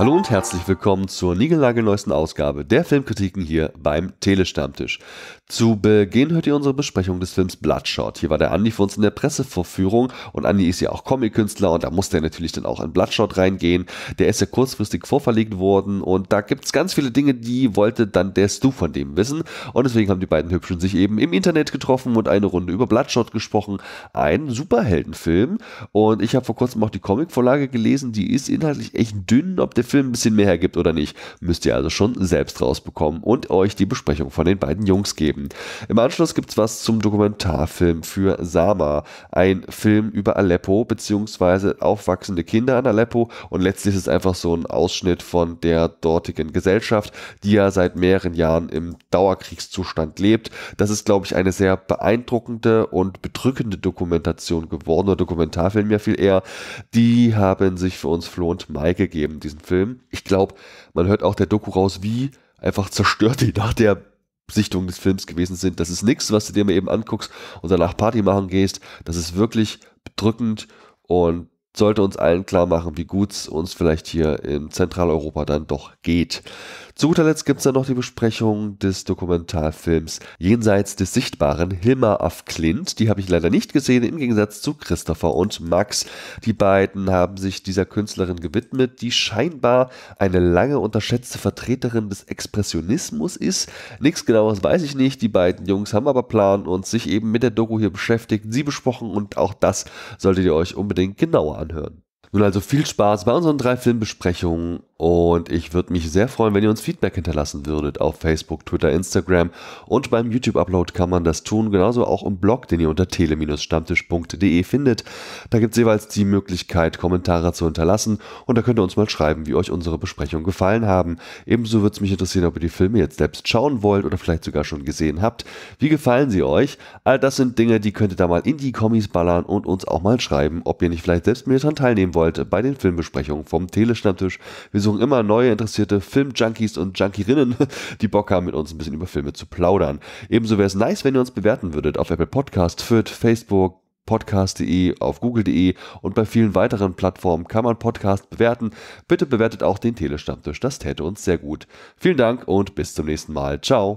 Hallo und herzlich willkommen zur niegelnagelneuesten Ausgabe der Filmkritiken hier beim Telestammtisch. Zu Beginn hört ihr unsere Besprechung des Films Bloodshot. Hier war der Andi für uns in der Pressevorführung und Andi ist ja auch Comic-Künstler und da musste er natürlich dann auch an Bloodshot reingehen. Der ist ja kurzfristig vorverlegt worden und da gibt es ganz viele Dinge, die wollte dann der Stu von dem wissen und deswegen haben die beiden Hübschen sich eben im Internet getroffen und eine Runde über Bloodshot gesprochen. Ein Superheldenfilm und ich habe vor kurzem auch die Comicvorlage gelesen, die ist inhaltlich echt dünn. Ob der Film ein bisschen mehr hergibt oder nicht, müsst ihr also schon selbst rausbekommen und euch die Besprechung von den beiden Jungs geben. Im Anschluss gibt's was zum Dokumentarfilm für Sama, ein Film über Aleppo bzw. aufwachsende Kinder in Aleppo und letztlich ist es einfach so ein Ausschnitt von der dortigen Gesellschaft, die ja seit mehreren Jahren im Dauerkriegszustand lebt. Das ist, glaube ich, eine sehr beeindruckende und bedrückende Dokumentation geworden, oder Dokumentarfilm ja viel eher. Die haben sich für uns Flo und Mai gegeben, diesen Film. Ich glaube, man hört auch der Doku raus, wie einfach zerstört die nach der Sichtung des Films gewesen sind. Das ist nichts, was du dir mal eben anguckst und danach Party machen gehst. Das ist wirklich bedrückend und sollte uns allen klar machen, wie gut es uns vielleicht hier in Zentraleuropa dann doch geht. Zu guter Letzt gibt es dann noch die Besprechung des Dokumentarfilms Jenseits des Sichtbaren, Hilma af Klint. Die habe ich leider nicht gesehen, im Gegensatz zu Christopher und Max. Die beiden haben sich dieser Künstlerin gewidmet, die scheinbar eine lange unterschätzte Vertreterin des Expressionismus ist. Nichts Genaues weiß ich nicht. Die beiden Jungs haben aber Plan und sich eben mit der Doku hier beschäftigt, sie besprochen und auch das solltet ihr euch unbedingt genauer anhören. Nun also viel Spaß bei unseren 3 Filmbesprechungen und ich würde mich sehr freuen, wenn ihr uns Feedback hinterlassen würdet auf Facebook, Twitter, Instagram und beim YouTube-Upload kann man das tun, genauso auch im Blog, den ihr unter tele-stammtisch.de findet. Da gibt es jeweils die Möglichkeit, Kommentare zu hinterlassen und da könnt ihr uns mal schreiben, wie euch unsere Besprechungen gefallen haben. Ebenso würde es mich interessieren, ob ihr die Filme jetzt selbst schauen wollt oder vielleicht sogar schon gesehen habt. Wie gefallen sie euch? All das sind Dinge, die könnt ihr da mal in die Kommis ballern und uns auch mal schreiben, ob ihr nicht vielleicht selbst mit daran teilnehmen wollt bei den Filmbesprechungen vom Telestammtisch. Wir suchen immer neue interessierte Filmjunkies und Junkierinnen, die Bock haben, mit uns ein bisschen über Filme zu plaudern. Ebenso wäre es nice, wenn ihr uns bewerten würdet auf Apple Podcast, Fürth, Facebook, podcast.de, auf google.de und bei vielen weiteren Plattformen kann man Podcast bewerten. Bitte bewertet auch den Telestammtisch, das täte uns sehr gut. Vielen Dank und bis zum nächsten Mal. Ciao.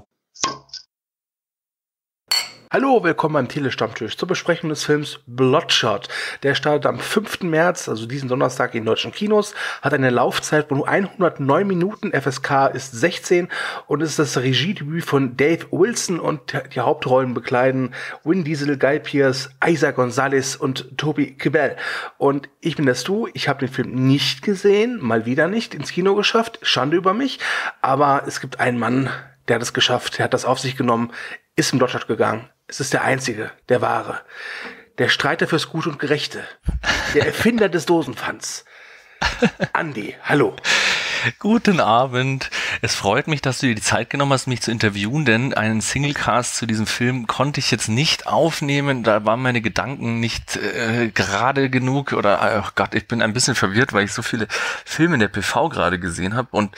Hallo, willkommen beim Telestammtisch zur Besprechung des Films Bloodshot. Der startet am 5. März, also diesen Donnerstag in deutschen Kinos, hat eine Laufzeit von nur 109 Minuten, FSK ist 16 und ist das Regiedebüt von Dave Wilson und die Hauptrollen bekleiden Vin Diesel, Guy Pearce, Isa Gonzalez und Toby Kebbell. Und ich bin der Stu, ich habe den Film nicht gesehen, mal wieder nicht, ins Kino geschafft, Schande über mich, aber es gibt einen Mann, der hat es geschafft, der hat das auf sich genommen, ist im Bloodshot gegangen. Es ist der Einzige, der Wahre, der Streiter fürs Gute und Gerechte, der Erfinder des Dosenpfands. Andi, hallo. Guten Abend. Es freut mich, dass du dir die Zeit genommen hast, mich zu interviewen, denn einen Singlecast zu diesem Film konnte ich jetzt nicht aufnehmen. Da waren meine Gedanken nicht gerade genug oder, oh Gott, ich bin ein bisschen verwirrt, weil ich so viele Filme in der PV gerade gesehen habe und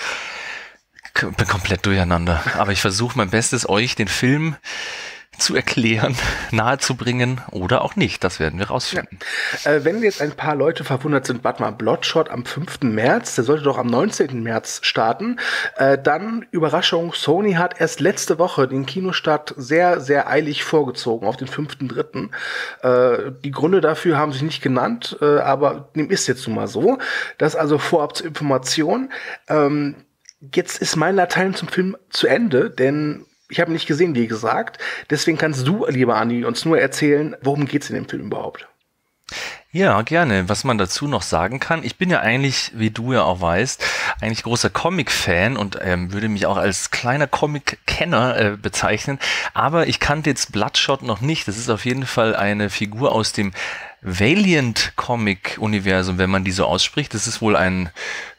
bin komplett durcheinander. Aber ich versuche mein Bestes, euch den Film zu erklären, nahezubringen oder auch nicht. Das werden wir rausfinden. Ja. Wenn jetzt ein paar Leute verwundert sind, warte mal, Bloodshot am 5. März, der sollte doch am 19. März starten, dann Überraschung, Sony hat erst letzte Woche den Kinostart sehr, sehr eilig vorgezogen auf den 5.3. Die Gründe dafür haben sich nicht genannt, aber dem ist jetzt nun mal so. Das also vorab zur Information. Jetzt ist mein Latein zum Film zu Ende, denn ich habe ihn nicht gesehen, wie gesagt. Deswegen kannst du, lieber Andi, uns nur erzählen, worum geht's in dem Film überhaupt? Ja, gerne. Was man dazu noch sagen kann, ich bin ja eigentlich, wie du ja auch weißt, eigentlich großer Comic-Fan und würde mich auch als kleiner Comic-Kenner bezeichnen. Aber ich kannte jetzt Bloodshot noch nicht. Das ist auf jeden Fall eine Figur aus dem Valiant-Comic-Universum, wenn man die so ausspricht. Das ist wohl ein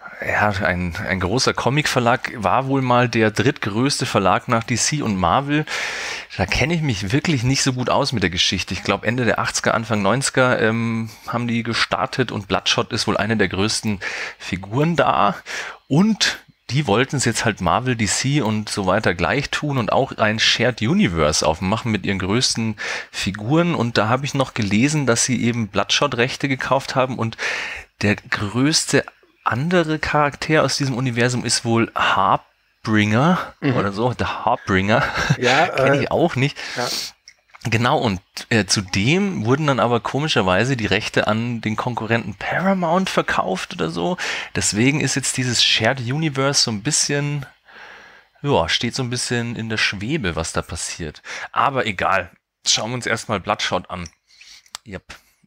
großer Comic-Verlag, war wohl mal der drittgrößte Verlag nach DC und Marvel. Da kenne ich mich wirklich nicht so gut aus mit der Geschichte. Ich glaube, Ende der 80er, Anfang 90er haben die gestartet und Bloodshot ist wohl eine der größten Figuren da. Und die wollten es jetzt halt Marvel, DC und so weiter gleich tun und auch ein Shared Universe aufmachen mit ihren größten Figuren. Und da habe ich noch gelesen, dass sie eben Bloodshot-Rechte gekauft haben und der größte andere Charakter aus diesem Universum ist wohl Harbinger oder so, der Harbinger. Ja, kenne ich auch nicht. Ja. Genau, und zudem wurden dann aber komischerweise die Rechte an den Konkurrenten Paramount verkauft oder so. Deswegen ist jetzt dieses Shared Universe so ein bisschen, ja, steht so ein bisschen in der Schwebe, was da passiert. Aber egal, schauen wir uns erstmal Bloodshot an. Yep.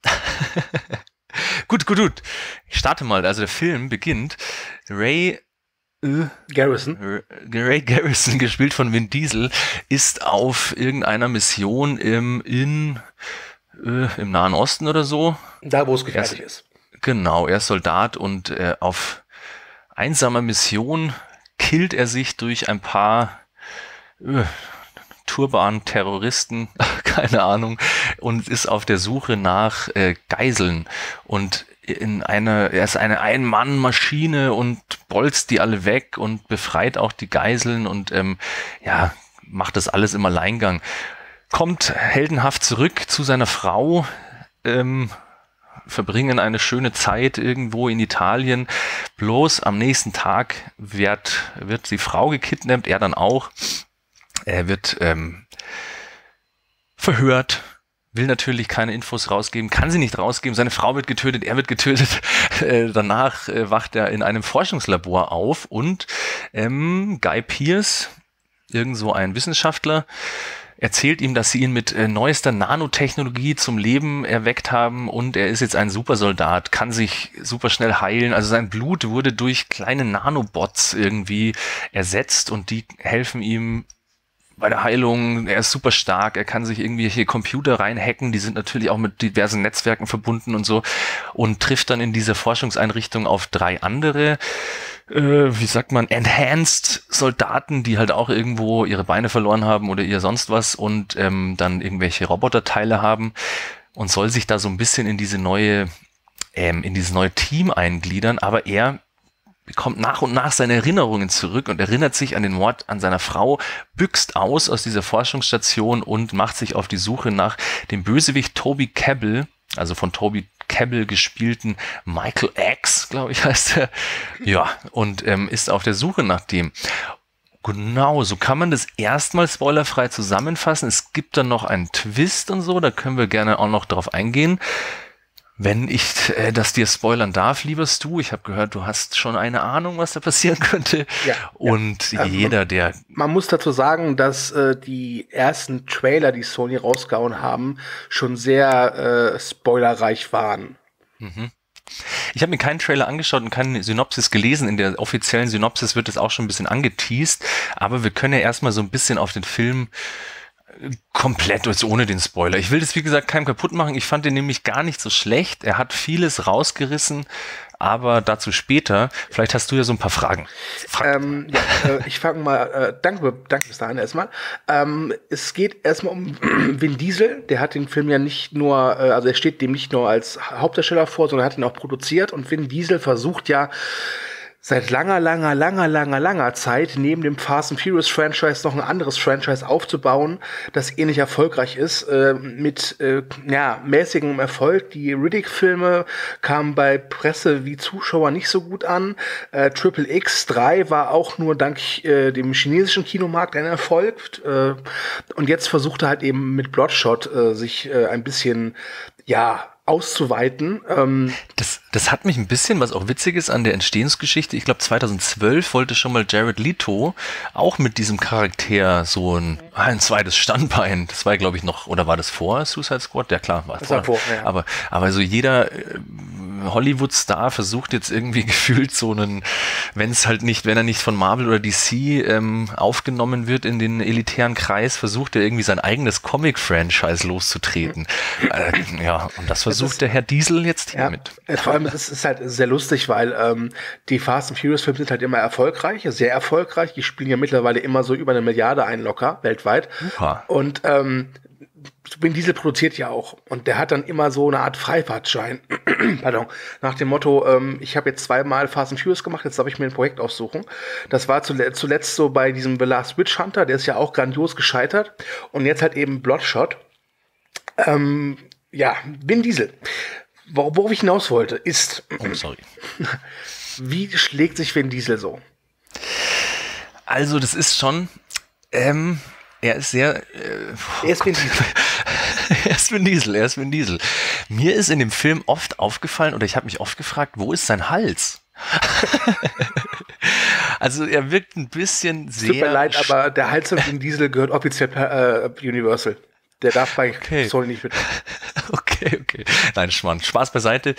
Gut. Ich starte mal. Also der Film beginnt. Ray Garrison, gespielt von Vin Diesel, ist auf irgendeiner Mission im Nahen Osten oder so. Da, wo es gefährlich ist. Genau, er ist Soldat und auf einsamer Mission killt er sich durch ein paar Turban-Terroristen, keine Ahnung, und ist auf der Suche nach Geiseln. Und er ist eine Ein-Mann-Maschine und bolzt die alle weg und befreit auch die Geiseln und macht das alles im Alleingang. Kommt heldenhaft zurück zu seiner Frau, verbringen eine schöne Zeit irgendwo in Italien. Bloß am nächsten Tag wird die Frau gekidnappt, er dann auch. Er wird verhört, will natürlich keine Infos rausgeben, kann sie nicht rausgeben. Seine Frau wird getötet, er wird getötet. Danach wacht er in einem Forschungslabor auf und Guy Pearce, irgend so ein Wissenschaftler, erzählt ihm, dass sie ihn mit neuester Nanotechnologie zum Leben erweckt haben und er ist jetzt ein Supersoldat, kann sich super schnell heilen. Also sein Blut wurde durch kleine Nanobots irgendwie ersetzt und die helfen ihm bei der Heilung. Er ist super stark, er kann sich irgendwelche Computer reinhacken, die sind natürlich auch mit diversen Netzwerken verbunden und so, und trifft dann in dieser Forschungseinrichtung auf 3 andere Enhanced Soldaten, die halt auch irgendwo ihre Beine verloren haben oder ihr sonst was und dann irgendwelche Roboterteile haben und soll sich da so ein bisschen in dieses neue Team eingliedern, aber er bekommt nach und nach seine Erinnerungen zurück und erinnert sich an den Mord an seiner Frau, büxt aus dieser Forschungsstation und macht sich auf die Suche nach dem Bösewicht Toby Kebbell, also von Toby Kebbell gespielten Michael X, glaube ich, heißt er. Ja, und ist auf der Suche nach dem. Genau, so kann man das erstmal spoilerfrei zusammenfassen. Es gibt dann noch einen Twist und so, da können wir gerne auch noch drauf eingehen. Wenn ich das dir spoilern darf, lieber Stu, ich habe gehört, du hast schon eine Ahnung, was da passieren könnte. Ja, und jeder, der... Man muss dazu sagen, dass die ersten Trailer, die Sony rausgehauen haben, schon sehr spoilerreich waren. Mhm. Ich habe mir keinen Trailer angeschaut und keine Synopsis gelesen. In der offiziellen Synopsis wird es auch schon ein bisschen angeteased. Aber wir können ja erstmal so ein bisschen auf den Film komplett, jetzt ohne den Spoiler. Ich will das, wie gesagt, keinem kaputt machen. Ich fand den nämlich gar nicht so schlecht. Er hat vieles rausgerissen, aber dazu später. Vielleicht hast du ja so ein paar Fragen. Ich fange mal, danke bis dahin erstmal. Es geht erstmal um Vin Diesel. Der hat den Film ja nicht nur, also er steht dem nicht nur als Hauptdarsteller vor, sondern hat ihn auch produziert. Und Vin Diesel versucht ja seit langer Zeit neben dem Fast and Furious Franchise noch ein anderes Franchise aufzubauen, das ähnlich erfolgreich ist, mit mäßigem Erfolg. Die Riddick-Filme kamen bei Presse wie Zuschauer nicht so gut an. Triple X 3 war auch nur dank dem chinesischen Kinomarkt ein Erfolg. Und jetzt versucht er halt eben mit Bloodshot sich ein bisschen, auszuweiten. Das hat mich ein bisschen, was auch witzig ist an der Entstehungsgeschichte, ich glaube 2012 wollte schon mal Jared Leto auch mit diesem Charakter so ein zweites Standbein, das war glaube ich noch, oder war das vor Suicide Squad? Ja klar, war vor. Ja. Aber so jeder Hollywood-Star versucht jetzt irgendwie gefühlt so einen, wenn er nicht von Marvel oder DC aufgenommen wird in den elitären Kreis, versucht er irgendwie sein eigenes Comic-Franchise loszutreten. Und das versucht der Herr Diesel jetzt hiermit. Vor allem, es ist halt sehr lustig, weil die Fast and Furious Filme sind halt immer erfolgreich, sehr erfolgreich. Die spielen ja mittlerweile immer so über 1 Milliarde ein locker, weltweit. Und Vin Diesel produziert ja auch. Und der hat dann immer so eine Art Freifahrtschein. Pardon. Nach dem Motto, ich habe jetzt 2-mal Fast and Furious gemacht, jetzt darf ich mir ein Projekt aussuchen. Das war zuletzt so bei diesem The Last Witch Hunter, der ist ja auch grandios gescheitert. Und jetzt halt eben Bloodshot. Vin Diesel. Worauf ich hinaus wollte, ist... Oh, sorry. Wie schlägt sich Vin Diesel so? Also das ist schon, er ist sehr... Er ist Vin Diesel. Er ist Vin Diesel. Mir ist in dem Film oft aufgefallen, oder ich habe mich oft gefragt, wo ist sein Hals? Also er wirkt ein bisschen sehr... Tut mir leid, aber der Hals von Vin Diesel gehört offiziell per Universal. Der darf bei Sony nicht mit. Okay. Nein, Spaß beiseite.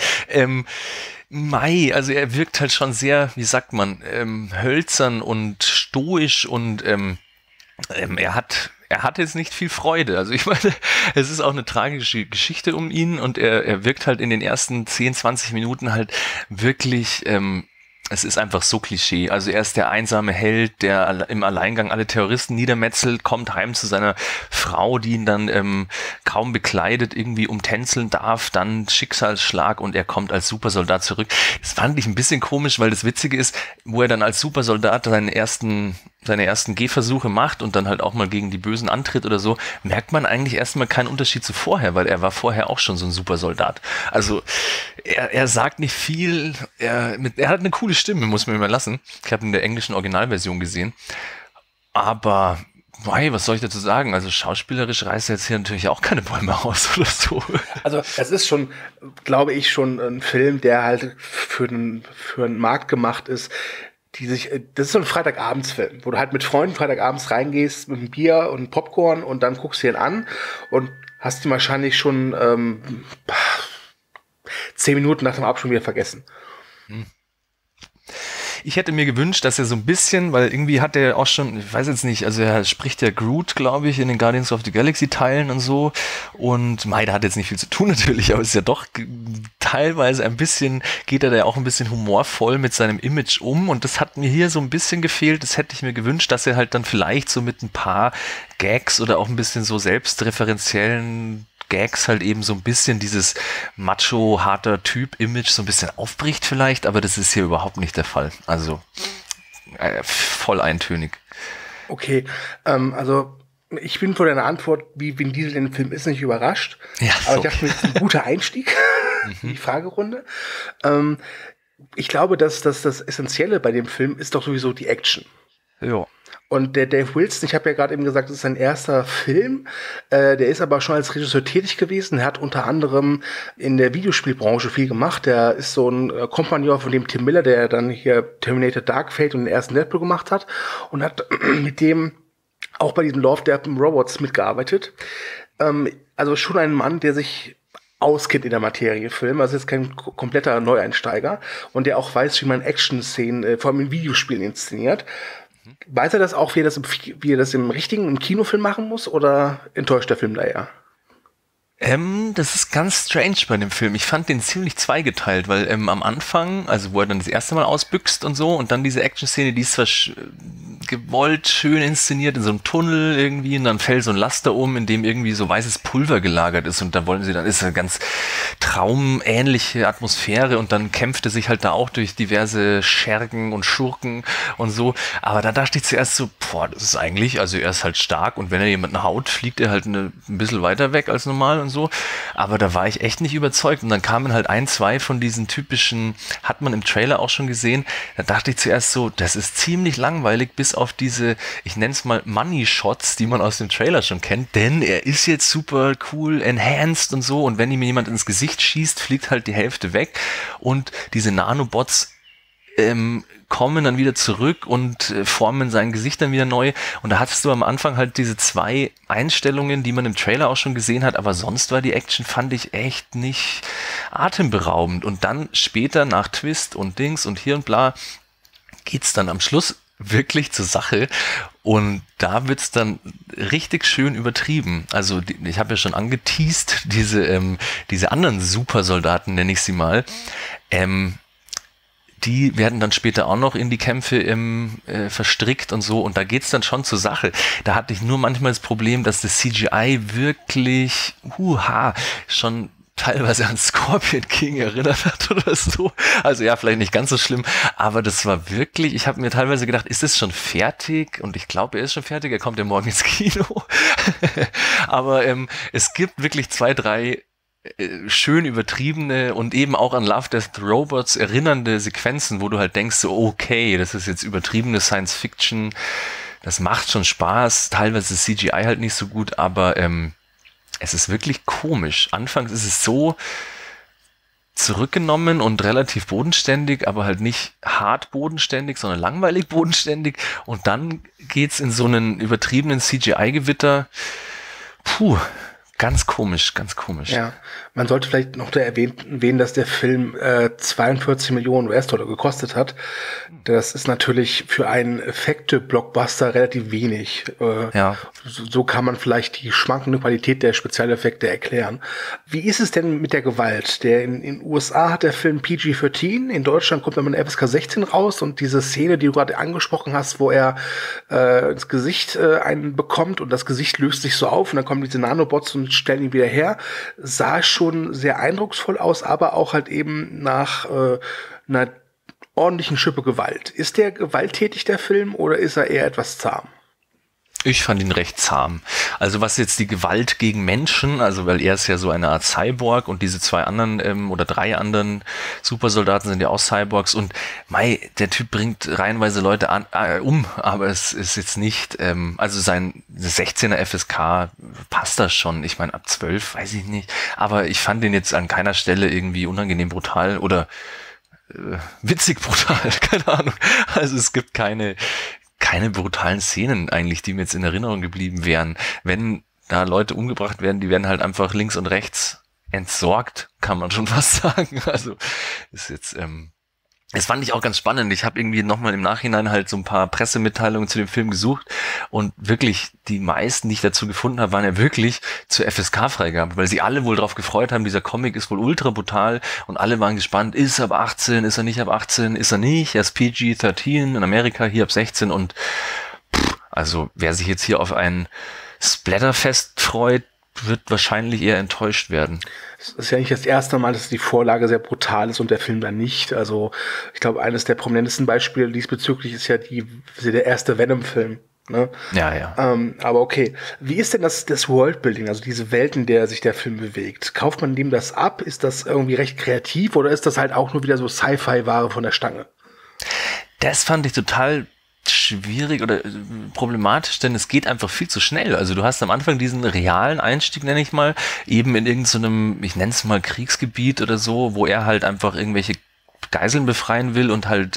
Also er wirkt halt schon sehr, wie sagt man, hölzern und stoisch und er hat jetzt nicht viel Freude. Also ich meine, es ist auch eine tragische Geschichte um ihn und er wirkt halt in den ersten 10, 20 Minuten halt wirklich... es ist einfach so Klischee. Also er ist der einsame Held, der im Alleingang alle Terroristen niedermetzelt, kommt heim zu seiner Frau, die ihn dann kaum bekleidet irgendwie umtänzeln darf, dann Schicksalsschlag und er kommt als Supersoldat zurück. Das fand ich ein bisschen komisch, weil das Witzige ist, wo er dann als Supersoldat seine ersten Gehversuche macht und dann halt auch mal gegen die Bösen antritt oder so, merkt man eigentlich erstmal keinen Unterschied zu vorher, weil er war vorher auch schon so ein Supersoldat. Also er sagt nicht viel, er hat eine coole Stimme, muss man mir mal lassen. Ich habe in der englischen Originalversion gesehen. Aber, was soll ich dazu sagen? Also schauspielerisch reißt er jetzt hier natürlich auch keine Bäume aus oder so. Also es ist schon, glaube ich, schon ein Film, der halt für einen Markt gemacht ist, das ist so ein Freitagabendsfilm, wo du halt mit Freunden Freitagabends reingehst mit einem Bier und Popcorn und dann guckst du ihn an und hast ihn wahrscheinlich schon 10 Minuten nach dem Abspann wieder vergessen. Ich hätte mir gewünscht, dass er so ein bisschen, weil irgendwie hat er auch schon, ich weiß jetzt nicht, also er spricht ja Groot, glaube ich, in den Guardians of the Galaxy Teilen und so und der hat jetzt nicht viel zu tun natürlich, aber ist ja doch teilweise ein bisschen, geht er da ja auch ein bisschen humorvoll mit seinem Image um und das hat mir hier so ein bisschen gefehlt, das hätte ich mir gewünscht, dass er halt dann vielleicht so mit ein paar Gags oder auch ein bisschen so selbstreferenziellen Gags halt eben so ein bisschen dieses macho-harter Typ-Image so ein bisschen aufbricht vielleicht, aber das ist hier überhaupt nicht der Fall. Also voll eintönig. Okay, also ich bin vor deiner Antwort, wie Vin Diesel in dem Film ist, nicht überrascht. Ja, aber ich dachte mir, das ist ein guter Einstieg in die Fragerunde. Ich glaube, dass das Essentielle bei dem Film ist doch sowieso die Action. Ja. Und der Dave Wilson, ich habe ja gerade eben gesagt, das ist sein erster Film. Der ist aber schon als Regisseur tätig gewesen. Er hat unter anderem in der Videospielbranche viel gemacht. Der ist so ein Kompagnon von dem Tim Miller, der dann hier Terminator Dark Fate und den ersten Deadpool gemacht hat. Und hat mit dem auch bei diesem Love, Death and Robots mitgearbeitet. Also schon ein Mann, der sich auskennt in der Materie Film, also ist kein kompletter Neueinsteiger. Und der auch weiß, wie man Action-Szenen, vor allem in Videospielen inszeniert. Weiß er das auch, wie er das im Kinofilm machen muss, oder enttäuscht der Film da eher? Das ist ganz strange bei dem Film. Ich fand den ziemlich zweigeteilt, weil am Anfang, also wo er dann das erste Mal ausbüchst und so, und dann diese Action-Szene, die ist zwar gewollt schön inszeniert in so einem Tunnel irgendwie, und dann fällt so ein Laster um, in dem irgendwie so weißes Pulver gelagert ist, und da wollen sie dann, ist eine ganz traumähnliche Atmosphäre, und dann kämpft er sich halt da auch durch diverse Schergen und Schurken und so. Aber da dachte ich zuerst so, das ist eigentlich, also er ist halt stark, und wenn er jemanden haut, fliegt er halt ein bisschen weiter weg als normal und so. Aber da war ich echt nicht überzeugt, und dann kamen halt 1, 2 von diesen typischen, hat man im Trailer auch schon gesehen, da dachte ich zuerst so, das ist ziemlich langweilig, bis auf diese, ich nenne es mal Money-Shots, die man aus dem Trailer schon kennt, denn er ist jetzt super cool, enhanced und so, und wenn ihm jemand ins Gesicht schießt, fliegt halt die Hälfte weg, und diese Nanobots kommen dann wieder zurück und formen sein Gesicht dann wieder neu. Und da hattest du am Anfang halt diese 2 Einstellungen, die man im Trailer auch schon gesehen hat, aber sonst war die Action, fand ich, echt nicht atemberaubend. Und dann später nach Twist und Dings und hier und bla geht's dann am Schluss wirklich zur Sache, und da wird's dann richtig schön übertrieben. Also ich habe ja schon angeteast, diese anderen Supersoldaten, nenne ich sie mal, die werden dann später auch noch in die Kämpfe verstrickt und so, und da geht's dann schon zur Sache. Da hatte ich nur manchmal das Problem, dass das CGI wirklich schon teilweise an Scorpion King erinnert hat oder so. Also ja, vielleicht nicht ganz so schlimm, aber das war wirklich, ich habe mir teilweise gedacht, ist das schon fertig? Und ich glaube, er ist schon fertig, er kommt ja morgen ins Kino. Aber es gibt wirklich 2, 3 schön übertriebene und eben auch an Love, Death Robots erinnernde Sequenzen, wo du halt denkst, so okay, das ist jetzt übertriebene Science Fiction, das macht schon Spaß, teilweise ist CGI halt nicht so gut, aber es ist wirklich komisch. Anfangs ist es so zurückgenommen und relativ bodenständig, aber halt nicht hart bodenständig, sondern langweilig bodenständig, und dann geht's in so einen übertriebenen CGI-Gewitter. Puh. Ganz komisch, ganz komisch. Ja, man sollte vielleicht noch erwähnen, dass der Film 42 Millionen US-Dollar gekostet hat. Das ist natürlich für einen Effekte-Blockbuster relativ wenig. Ja. So kann man vielleicht die schwankende Qualität der Spezialeffekte erklären. Wie ist es denn mit der Gewalt? In den USA hat der Film PG-13, in Deutschland kommt dann mit FSK 16 raus, und diese Szene, die du gerade angesprochen hast, wo er ins Gesicht einen bekommt und das Gesicht löst sich so auf und dann kommen diese Nanobots und stellen ihn wieder her, sah schon sehr eindrucksvoll aus, aber auch halt eben nach einer ordentlichen Schippe Gewalt. Ist der gewalttätig, der Film, oder ist er eher etwas zahm? Ich fand ihn recht zahm. Also was jetzt die Gewalt gegen Menschen, also weil er ist ja so eine Art Cyborg und diese zwei anderen oder drei anderen Supersoldaten sind ja auch Cyborgs, und der Typ bringt reihenweise Leute um, aber es ist jetzt nicht, also sein 16er FSK passt das schon. Ich meine, ab 12 weiß ich nicht, aber ich fand den jetzt an keiner Stelle irgendwie unangenehm brutal oder witzig brutal, keine Ahnung. Also es gibt keine brutalen Szenen eigentlich, die mir jetzt in Erinnerung geblieben wären. Wenn da Leute umgebracht werden, die werden halt einfach links und rechts entsorgt, kann man schon fast sagen. Also ist jetzt, das fand ich auch ganz spannend. Ich habe irgendwie nochmal im Nachhinein halt so ein paar Pressemitteilungen zu dem Film gesucht, und wirklich die meisten, die ich dazu gefunden habe, waren ja wirklich zur FSK-Freigabe, weil sie alle wohl drauf gefreut haben, dieser Comic ist wohl ultra brutal, und alle waren gespannt, ist er ab 18, ist er nicht ab 18, ist er nicht, er ist PG-13 in Amerika, hier ab 16, und also wer sich jetzt hier auf ein Splatterfest freut, wird wahrscheinlich eher enttäuscht werden. Es ist ja nicht das erste Mal, dass die Vorlage sehr brutal ist und der Film dann nicht. Also ich glaube, eines der prominentesten Beispiele diesbezüglich ist ja der erste Venom-Film. Ne? Ja. Aber okay. Wie ist denn das Worldbuilding, also diese Welt, in der sich der Film bewegt? Kauft man dem das ab? Ist das irgendwie recht kreativ, oder ist das halt auch nur wieder so Sci-Fi-Ware von der Stange? Das fand ich total schwierig oder problematisch, denn es geht einfach viel zu schnell. Also du hast am Anfang diesen realen Einstieg, nenne ich mal, eben in irgendeinem, ich nenne es mal Kriegsgebiet oder so, wo er halt einfach irgendwelche Geiseln befreien will und halt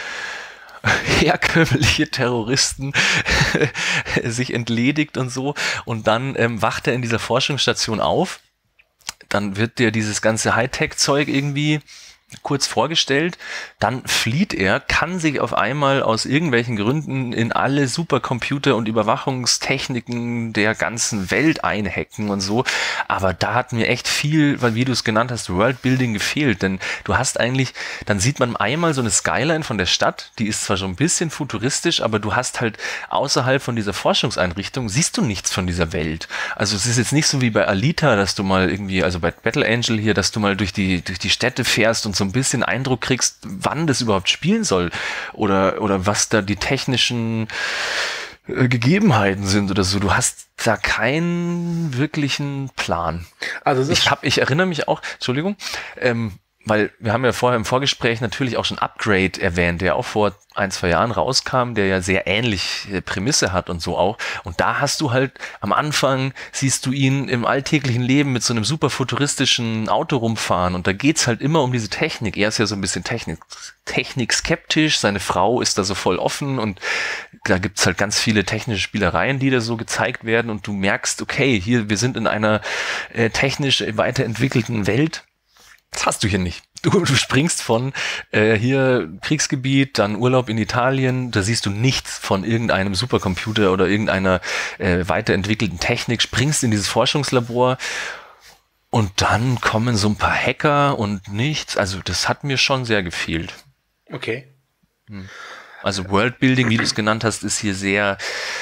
herkömmliche Terroristen sich entledigt und so. Und dann wacht er in dieser Forschungsstation auf. Dann wird dir dieses ganze Hightech-Zeug irgendwie kurz vorgestellt, dann flieht er, kann sich auf einmal aus irgendwelchen Gründen in alle Supercomputer und Überwachungstechniken der ganzen Welt einhacken und so, aber da hat mir echt viel, weil wie du es genannt hast, Worldbuilding gefehlt, denn du hast eigentlich, dann sieht man einmal so eine Skyline von der Stadt, die ist zwar schon ein bisschen futuristisch, aber du hast halt außerhalb von dieser Forschungseinrichtung, siehst du nichts von dieser Welt. Also es ist jetzt nicht so wie bei Alita, dass du mal irgendwie, also bei Battle Angel hier, dass du mal durch die Städte fährst und so ein bisschen Eindruck kriegst, wann das überhaupt spielen soll oder was da die technischen Gegebenheiten sind oder so. Du hast da keinen wirklichen Plan. Also ich erinnere mich auch, Entschuldigung, weil wir haben ja vorher im Vorgespräch natürlich auch schon Upgrade erwähnt, der auch vor 1-2 Jahren rauskam, der ja sehr ähnliche Prämisse hat und so auch. Und da hast du halt am Anfang, siehst du ihn im alltäglichen Leben mit so einem super futuristischen Auto rumfahren, und da geht's halt immer um diese Technik. Er ist ja so ein bisschen technikskeptisch, seine Frau ist da so voll offen, und da gibt's halt ganz viele technische Spielereien, die da so gezeigt werden, und du merkst, okay, hier, wir sind in einer technisch weiterentwickelten Welt. Das hast du hier nicht. Du springst von hier Kriegsgebiet, dann Urlaub in Italien, da siehst du nichts von irgendeinem Supercomputer oder irgendeiner weiterentwickelten Technik, springst in dieses Forschungslabor und dann kommen so ein paar Hacker und nichts. Also das hat mir schon sehr gefehlt. Okay. Also Worldbuilding, wie du es genannt hast, ist hier sehr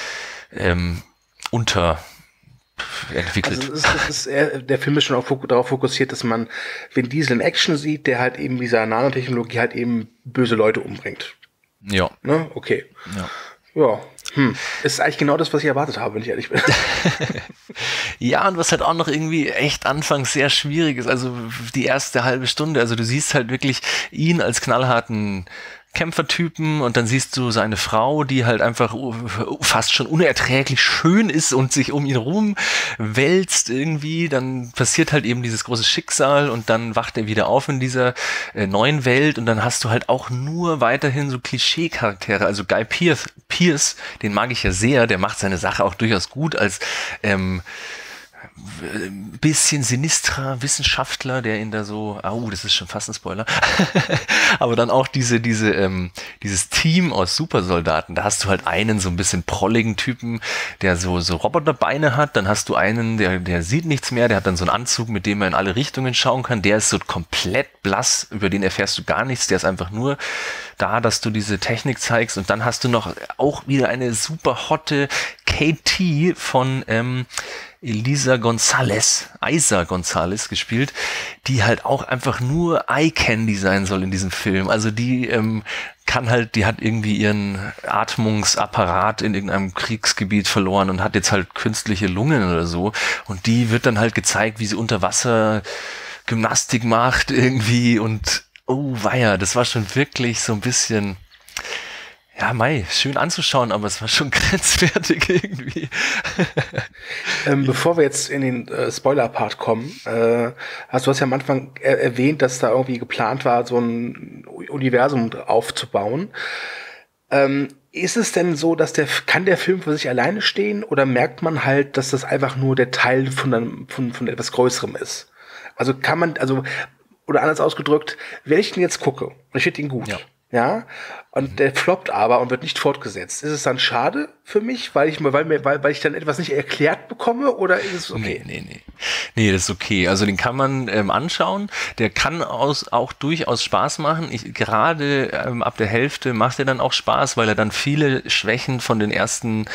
entwickelt. Also der Film ist schon auch darauf fokussiert, dass man Vin Diesel in Action sieht, der halt eben dieser Nanotechnologie halt eben böse Leute umbringt. Ja. Ne? Okay. Ja. Ja. Ist eigentlich genau das, was ich erwartet habe, wenn ich ehrlich bin. Ja, und was halt auch noch irgendwie echt anfangs sehr schwierig ist, also die erste halbe Stunde, also du siehst halt wirklich ihn als knallharten Kämpfertypen und dann siehst du seine Frau, die halt einfach fast schon unerträglich schön ist und sich um ihn rum wälzt irgendwie, dann passiert halt eben dieses große Schicksal und dann wacht er wieder auf in dieser neuen Welt und dann hast du halt auch nur weiterhin so Klischee-Charaktere, also Guy Pearce, den mag ich ja sehr, der macht seine Sache auch durchaus gut als bisschen sinistrer Wissenschaftler, der ihn da so, das ist schon fast ein Spoiler, aber dann auch dieses Team aus Supersoldaten, da hast du halt einen so ein bisschen prolligen Typen, der so Roboterbeine hat, dann hast du einen, der sieht nichts mehr, der hat dann so einen Anzug, mit dem er in alle Richtungen schauen kann, der ist so komplett blass, über den erfährst du gar nichts, der ist einfach nur da, dass du diese Technik zeigst und dann hast du noch auch wieder eine super hotte KT von Isa González gespielt, die halt auch einfach nur Eye Candy sein soll in diesem Film. Also die die hat irgendwie ihren Atmungsapparat in irgendeinem Kriegsgebiet verloren und hat jetzt halt künstliche Lungen oder so. Und die wird dann halt gezeigt, wie sie unter Wasser Gymnastik macht irgendwie und oh weia, das war schon wirklich so ein bisschen... Ja, schön anzuschauen, aber es war schon grenzwertig irgendwie. Bevor wir jetzt in den Spoiler-Part kommen, du hast ja am Anfang erwähnt, dass da irgendwie geplant war, so ein Universum aufzubauen. Ist es denn so, dass kann der Film für sich alleine stehen oder merkt man halt, dass das einfach nur der Teil von etwas Größerem ist? Also oder anders ausgedrückt, wenn ich den jetzt gucke und ich finde ihn gut, ja, und der floppt aber und wird nicht fortgesetzt. Ist es dann schade für mich, weil ich dann etwas nicht erklärt bekomme, oder ist es okay? Nee, das ist okay. Also den kann man anschauen. Der kann auch durchaus Spaß machen. Gerade ab der Hälfte macht er dann auch Spaß, weil er dann viele Schwächen von den ersten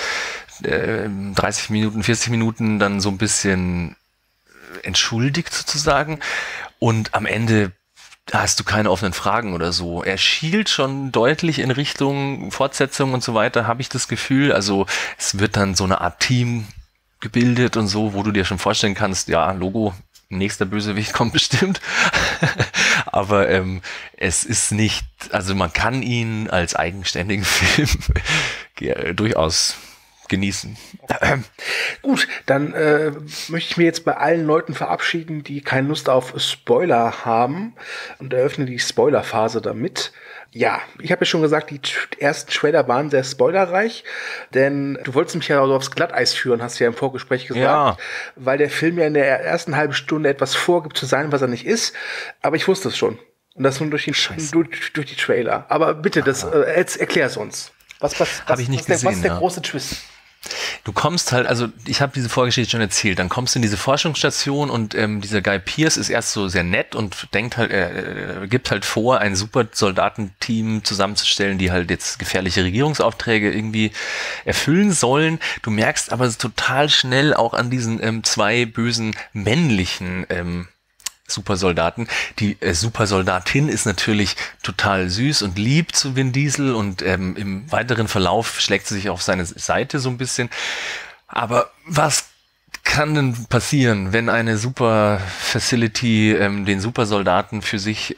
30 Minuten, 40 Minuten dann so ein bisschen entschuldigt sozusagen. Und am Ende hast du keine offenen Fragen oder so. Er schielt schon deutlich in Richtung Fortsetzung und so weiter, habe ich das Gefühl. Also es wird dann so eine Art Team gebildet und so, wo du dir schon vorstellen kannst, ja, Logo, nächster Bösewicht kommt bestimmt. Aber es ist nicht, also man kann ihn als eigenständigen Film durchaus genießen. Gut, dann möchte ich mir jetzt bei allen Leuten verabschieden, die keine Lust auf Spoiler haben, und eröffne die Spoilerphase damit. Ja, ich habe ja schon gesagt, die ersten Trailer waren sehr spoilerreich, denn du wolltest mich ja auch aufs Glatteis führen, hast du ja im Vorgespräch gesagt, weil der Film ja in der ersten halben Stunde etwas vorgibt zu sein, was er nicht ist, aber ich wusste es schon. Und das nur durch die Trailer. Aber bitte, erklär es uns. Was ist der große Twist? Du kommst halt, also ich habe diese Vorgeschichte schon erzählt, dann kommst du in diese Forschungsstation und dieser Guy Pearce ist erst so sehr nett und denkt halt, er gibt halt vor, ein Supersoldatenteam zusammenzustellen, die halt jetzt gefährliche Regierungsaufträge irgendwie erfüllen sollen. Du merkst aber total schnell auch an diesen zwei bösen männlichen Supersoldaten. Die Supersoldatin ist natürlich total süß und lieb zu Vin Diesel und im weiteren Verlauf schlägt sie sich auf seine Seite so ein bisschen. Aber was kann denn passieren, wenn eine Super Facility den Supersoldaten für sich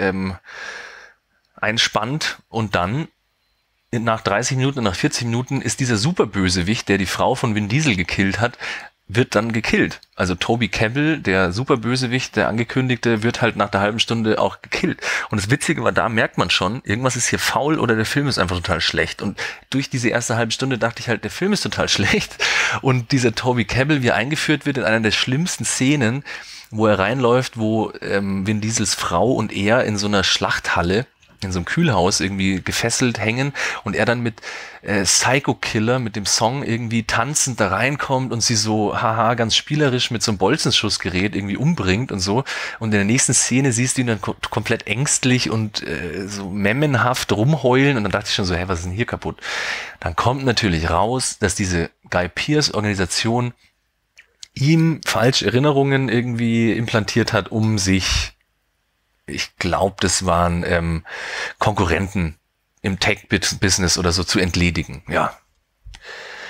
einspannt und dann nach 30 Minuten, nach 40 Minuten ist dieser Superbösewicht, der die Frau von Vin Diesel gekillt hat, wird dann gekillt. Also Toby Kebbell, der Superbösewicht, der Angekündigte, wird halt nach der halben Stunde auch gekillt. Und das Witzige war, da merkt man schon, irgendwas ist hier faul oder der Film ist einfach total schlecht. Und durch diese erste halbe Stunde dachte ich halt, der Film ist total schlecht. Und dieser Toby Kebbell, wie er eingeführt wird in einer der schlimmsten Szenen, wo er reinläuft, wo Vin Diesels Frau und er in so einer Schlachthalle in so einem Kühlhaus irgendwie gefesselt hängen und er dann mit Psycho Killer, mit dem Song irgendwie tanzend da reinkommt und sie so, ganz spielerisch mit so einem Bolzenschussgerät irgendwie umbringt und so. Und in der nächsten Szene siehst du ihn dann komplett ängstlich und so memmenhaft rumheulen und dann dachte ich schon so, was ist denn hier kaputt? Dann kommt natürlich raus, dass diese Guy Pearce Organisation ihm falsche Erinnerungen irgendwie implantiert hat, um sich, ich glaube, das waren Konkurrenten im Tech-Business oder so zu entledigen, ja.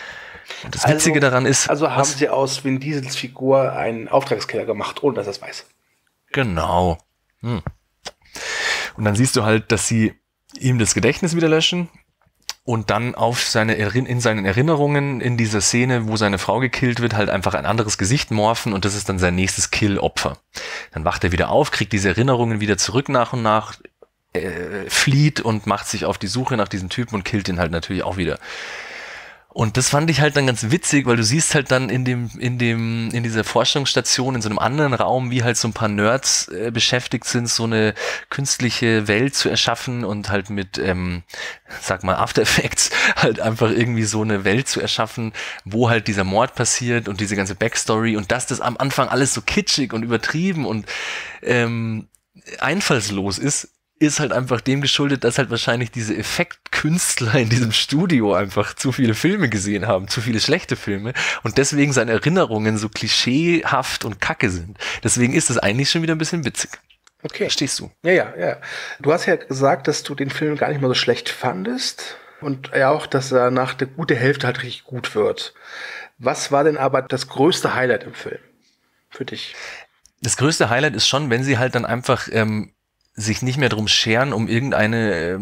Und das Witzige daran ist... Also haben sie aus Vin Diesels Figur einen Auftragskiller gemacht, ohne dass er es weiß. Genau. Und dann siehst du halt, dass sie ihm das Gedächtnis wieder löschen und dann auf in seinen Erinnerungen in dieser Szene, wo seine Frau gekillt wird, halt einfach ein anderes Gesicht morphen und das ist dann sein nächstes Kill-Opfer. Dann wacht er wieder auf, kriegt diese Erinnerungen wieder zurück nach und nach, flieht und macht sich auf die Suche nach diesem Typen und killt ihn halt natürlich auch wieder. Und das fand ich halt dann ganz witzig, weil du siehst halt dann in dieser Forschungsstation in so einem anderen Raum, wie halt so ein paar Nerds beschäftigt sind, so eine künstliche Welt zu erschaffen und halt mit, sag mal, After Effects halt einfach irgendwie so eine Welt zu erschaffen, wo halt dieser Mord passiert und diese ganze Backstory und dass das am Anfang alles so kitschig und übertrieben und einfallslos ist halt einfach dem geschuldet, dass halt wahrscheinlich diese Effektkünstler in diesem Studio einfach zu viele Filme gesehen haben, zu viele schlechte Filme und deswegen seine Erinnerungen so klischeehaft und kacke sind. Deswegen ist es eigentlich schon wieder ein bisschen witzig. Okay. Verstehst du? Ja. Du hast ja gesagt, dass du den Film gar nicht mal so schlecht fandest und ja auch, dass er nach der guten Hälfte halt richtig gut wird. Was war denn aber das größte Highlight im Film für dich? Das größte Highlight ist schon, wenn sie halt dann einfach sich nicht mehr drum scheren, um irgendeine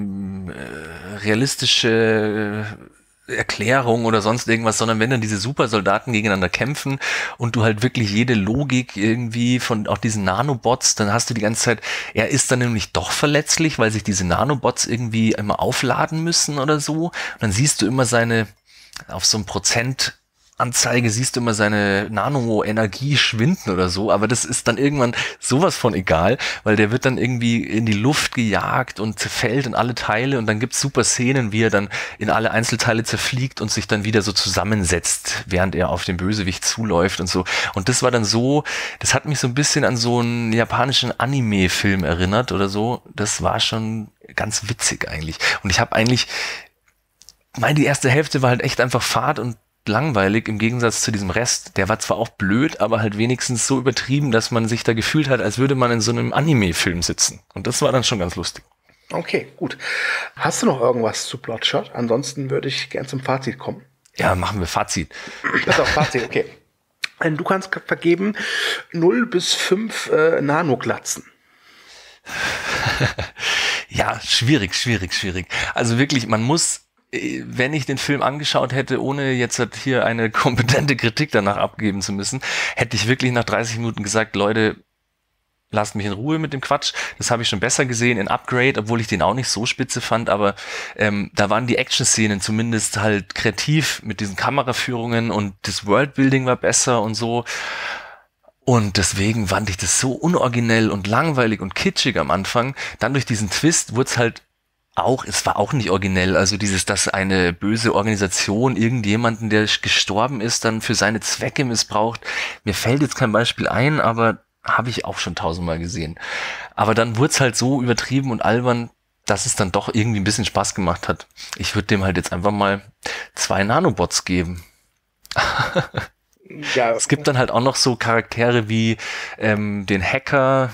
realistische Erklärung oder sonst irgendwas, sondern wenn dann diese Supersoldaten gegeneinander kämpfen und du halt wirklich jede Logik irgendwie von auch diesen Nanobots, dann hast du die ganze Zeit, er ist dann nämlich doch verletzlich, weil sich diese Nanobots irgendwie immer aufladen müssen oder so. Und dann siehst du immer auf so einem Prozentanzeige siehst du immer seine Nano-Energie schwinden oder so, aber das ist dann irgendwann sowas von egal, weil der wird dann irgendwie in die Luft gejagt und zerfällt in alle Teile und dann gibt's super Szenen, wie er dann in alle Einzelteile zerfliegt und sich dann wieder so zusammensetzt, während er auf den Bösewicht zuläuft und so. Und das war dann so, das hat mich so ein bisschen an so einen japanischen Anime-Film erinnert oder so. Das war schon ganz witzig eigentlich. Und ich habe eigentlich, die erste Hälfte war halt echt einfach Fahrt und langweilig im Gegensatz zu diesem Rest. Der war zwar auch blöd, aber halt wenigstens so übertrieben, dass man sich da gefühlt hat, als würde man in so einem Anime-Film sitzen. Und das war dann schon ganz lustig. Okay, gut. Hast du noch irgendwas zu Bloodshot? Ansonsten würde ich gern zum Fazit kommen. Ja, machen wir Fazit. Pass auf, Fazit, okay. Du kannst vergeben 0 bis 5 Nanoglatzen. Ja, schwierig. Also wirklich, man muss, wenn ich den Film angeschaut hätte, ohne jetzt hier eine kompetente Kritik danach abgeben zu müssen, hätte ich wirklich nach 30 Minuten gesagt, Leute, lasst mich in Ruhe mit dem Quatsch. Das habe ich schon besser gesehen in Upgrade, obwohl ich den auch nicht so spitze fand, aber da waren die Action-Szenen zumindest halt kreativ mit diesen Kameraführungen und das Worldbuilding war besser und so. Und deswegen fand ich das so unoriginell und langweilig und kitschig am Anfang. Dann durch diesen Twist wurde es halt es war auch nicht originell, also dass eine böse Organisation irgendjemanden, der gestorben ist, dann für seine Zwecke missbraucht. Mir fällt jetzt kein Beispiel ein, aber habe ich auch schon 1000-mal gesehen. Aber dann wurde es halt so übertrieben und albern, dass es dann doch irgendwie ein bisschen Spaß gemacht hat. Ich würde dem halt jetzt einfach mal 2 Nanobots geben. Ja. Es gibt dann halt auch noch so Charaktere wie den Hacker,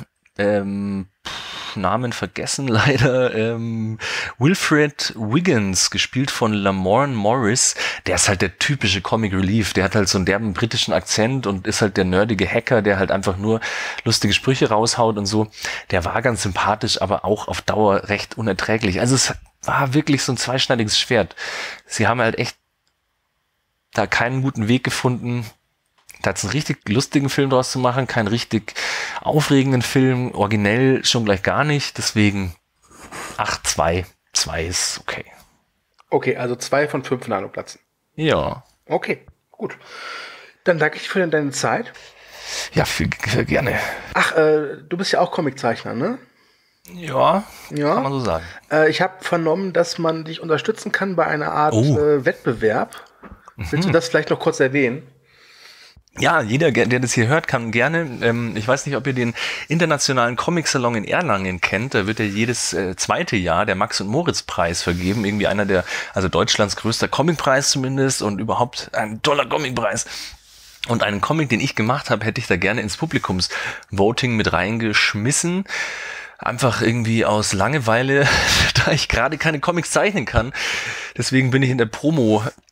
Namen vergessen leider, Wilfred Wiggins, gespielt von Lamorne Morris, der ist halt der typische Comic Relief, der hat halt so einen derben britischen Akzent und ist halt der nerdige Hacker, der halt einfach nur lustige Sprüche raushaut und so. Der war ganz sympathisch, aber auch auf Dauer recht unerträglich. Also es war wirklich so ein zweischneidiges Schwert. Sie haben halt echt da keinen guten Weg gefunden, da jetzt einen richtig lustigen Film draus zu machen, keinen richtig aufregenden Film, originell schon gleich gar nicht, deswegen 2 ist okay. Okay, also 2 von 5 Nanoplatzen. Ja. Okay, gut. Dann danke ich für deine Zeit. Ja, viel gerne. Ach, du bist ja auch Comiczeichner, ne? Ja, kann man so sagen. Ich habe vernommen, dass man dich unterstützen kann bei einer Art Wettbewerb. Willst du das vielleicht noch kurz erwähnen? Ja, jeder, der das hier hört, kann gerne, ich weiß nicht, ob ihr den internationalen Comic-Salon in Erlangen kennt, da wird ja jedes zweite Jahr der Max- und Moritz-Preis vergeben, irgendwie einer also Deutschlands größter Comicpreis zumindest und überhaupt ein toller Comicpreis. Und einen Comic, den ich gemacht habe, hätte ich da gerne ins Publikumsvoting mit reingeschmissen. Einfach irgendwie aus Langeweile, da ich gerade keine Comics zeichnen kann. Deswegen bin ich in der Promo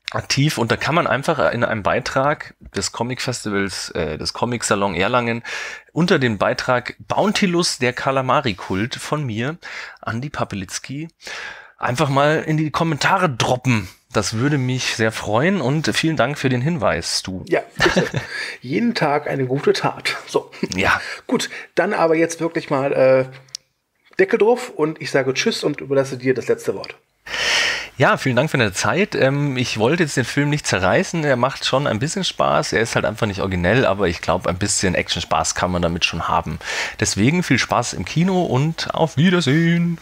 aktiv und da kann man einfach in einem Beitrag des Comic-Festivals, des Comic-Salon Erlangen, unter den Beitrag Bountilus, der Kalamari-Kult von mir, Andi Papelitzky, einfach mal in die Kommentare droppen. Das würde mich sehr freuen und vielen Dank für den Hinweis, du. Ja, bitte. Jeden Tag eine gute Tat. So. Ja. Gut, dann aber jetzt wirklich mal Deckel drauf und ich sage Tschüss und überlasse dir das letzte Wort. Ja, vielen Dank für deine Zeit. Ich wollte jetzt den Film nicht zerreißen. Er macht schon ein bisschen Spaß. Er ist halt einfach nicht originell, aber ich glaube, ein bisschen Action-Spaß kann man damit schon haben. Deswegen viel Spaß im Kino und auf Wiedersehen.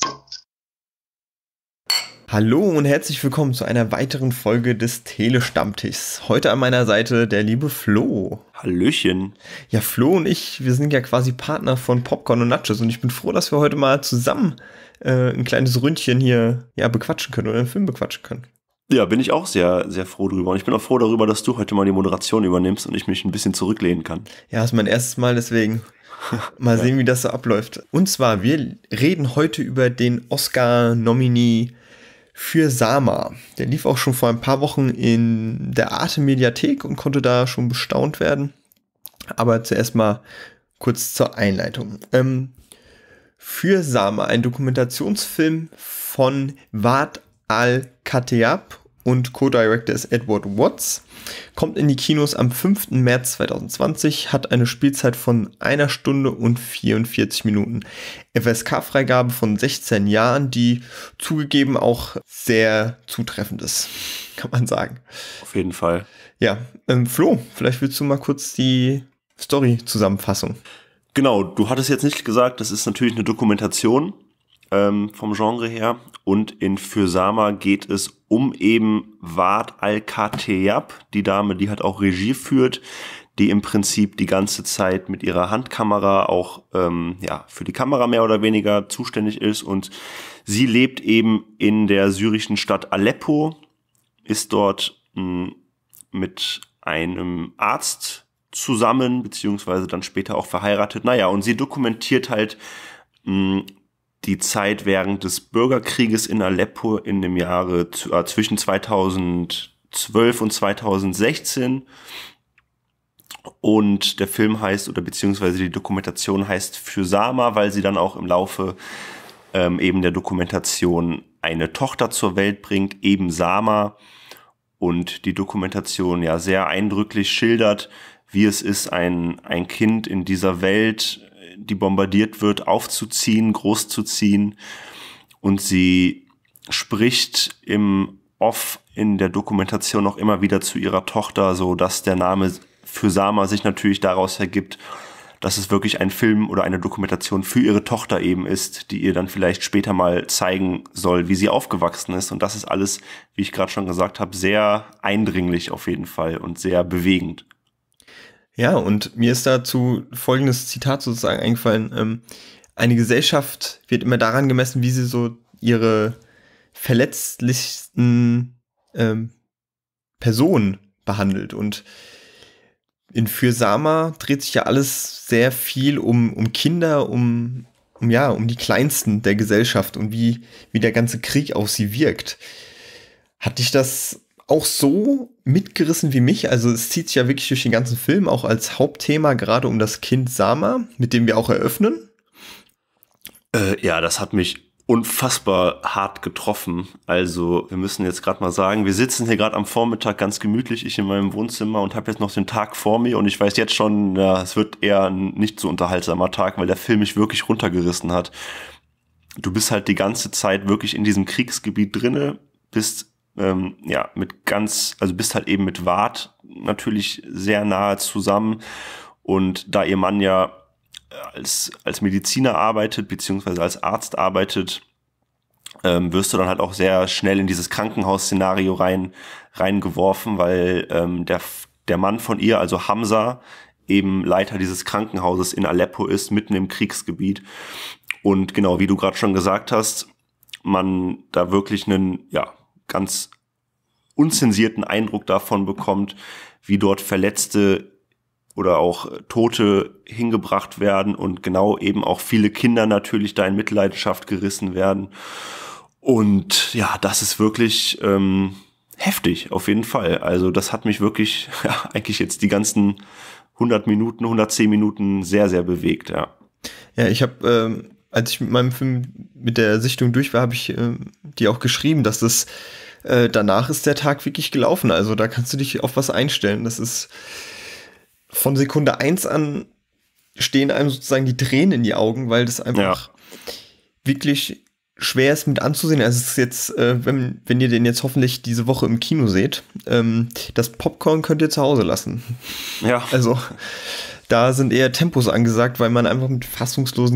Hallo und herzlich willkommen zu einer weiteren Folge des Telestammtischs. Heute an meiner Seite der liebe Flo. Hallöchen. Ja, Flo und ich, wir sind ja quasi Partner von Popcorn und Nachos und ich bin froh, dass wir heute mal zusammen ein kleines Ründchen hier bequatschen können oder einen Film bequatschen können. Ja, bin ich auch sehr, sehr froh drüber. Und ich bin auch froh darüber, dass du heute mal die Moderation übernimmst und ich mich ein bisschen zurücklehnen kann. Ja, ist mein erstes Mal, deswegen mal sehen, wie das so abläuft. Und zwar, wir reden heute über den Oscar-Nominee für Sama. Der lief auch schon vor ein paar Wochen in der Arte-Mediathek und konnte da schon bestaunt werden. Aber zuerst mal kurz zur Einleitung. Für Sama, ein Dokumentationsfilm von Waad Al-Kateab und Co-Director ist Edward Watts, kommt in die Kinos am 5. März 2020, hat eine Spielzeit von 1 Stunde und 44 Minuten. FSK-Freigabe von 16 Jahren, die zugegeben auch sehr zutreffend ist, kann man sagen. Auf jeden Fall. Ja, Flo, vielleicht willst du mal kurz die Story-Zusammenfassung. Genau, du hattest jetzt nicht gesagt, das ist natürlich eine Dokumentation vom Genre her. Und in Für Sama geht es um eben Waad Al-Kateab, die Dame, die halt auch Regie führt, die im Prinzip die ganze Zeit mit ihrer Handkamera auch für die Kamera mehr oder weniger zuständig ist. Und sie lebt eben in der syrischen Stadt Aleppo, ist dort mit einem Arzt zusammen, beziehungsweise dann später auch verheiratet. Naja, und sie dokumentiert halt die Zeit während des Bürgerkrieges in Aleppo in dem Jahre zwischen 2012 und 2016. Und der Film heißt, oder beziehungsweise die Dokumentation heißt Für Sama, weil sie dann auch im Laufe eben der Dokumentation eine Tochter zur Welt bringt, eben Sama. Und die Dokumentation ja sehr eindrücklich schildert, wie es ist, ein Kind in dieser Welt, die bombardiert wird, aufzuziehen, großzuziehen. Und sie spricht im Off in der Dokumentation auch immer wieder zu ihrer Tochter, so dass der Name Für Sama sich natürlich daraus ergibt, dass es wirklich ein Film oder eine Dokumentation für ihre Tochter eben ist, die ihr dann vielleicht später mal zeigen soll, wie sie aufgewachsen ist. Und das ist alles, wie ich gerade schon gesagt habe, sehr eindringlich auf jeden Fall und sehr bewegend. Ja, und mir ist dazu folgendes Zitat sozusagen eingefallen. Eine Gesellschaft wird immer daran gemessen, wie sie so ihre verletzlichsten Personen behandelt. Und in Für Sama dreht sich ja alles sehr viel um Kinder, um die Kleinsten der Gesellschaft und wie der ganze Krieg auf sie wirkt. Hat dich das auch so mitgerissen wie mich? Also es zieht sich ja wirklich durch den ganzen Film, auch als Hauptthema, gerade um das Kind Sama, mit dem wir auch eröffnen. Ja, das hat mich unfassbar hart getroffen. Also wir müssen jetzt gerade mal sagen, wir sitzen hier gerade am Vormittag ganz gemütlich, ich in meinem Wohnzimmer und habe jetzt noch den Tag vor mir und ich weiß jetzt schon, ja, es wird eher ein nicht so unterhaltsamer Tag, weil der Film mich wirklich runtergerissen hat. Du bist halt die ganze Zeit wirklich in diesem Kriegsgebiet drinne, bist bist halt eben mit Waad natürlich sehr nahe zusammen und da ihr Mann ja als Mediziner arbeitet, beziehungsweise als Arzt arbeitet, wirst du dann halt auch sehr schnell in dieses Krankenhausszenario reingeworfen, weil der Mann von ihr, also Hamza, eben Leiter dieses Krankenhauses in Aleppo ist, mitten im Kriegsgebiet. Und genau, wie du gerade schon gesagt hast, man da wirklich einen, ganz unzensierten Eindruck davon bekommt, wie dort Verletzte oder auch Tote hingebracht werden und genau eben auch viele Kinder natürlich da in Mitleidenschaft gerissen werden. Und ja, das ist wirklich heftig, auf jeden Fall. Also das hat mich wirklich eigentlich jetzt die ganzen 110 Minuten sehr, sehr bewegt, ja. Ja, ich habe, als ich mit meinem Film mit der Sichtung durch war, habe ich dir auch geschrieben, dass das danach ist der Tag wirklich gelaufen. Also da kannst du dich auf was einstellen. Das ist von Sekunde 1 an stehen einem sozusagen die Tränen in die Augen, weil das einfach wirklich schwer ist mit anzusehen. Also es ist jetzt, wenn ihr den jetzt hoffentlich diese Woche im Kino seht, das Popcorn könnt ihr zu Hause lassen. Ja. Also da sind eher Tempos angesagt, weil man einfach mit fassungslosen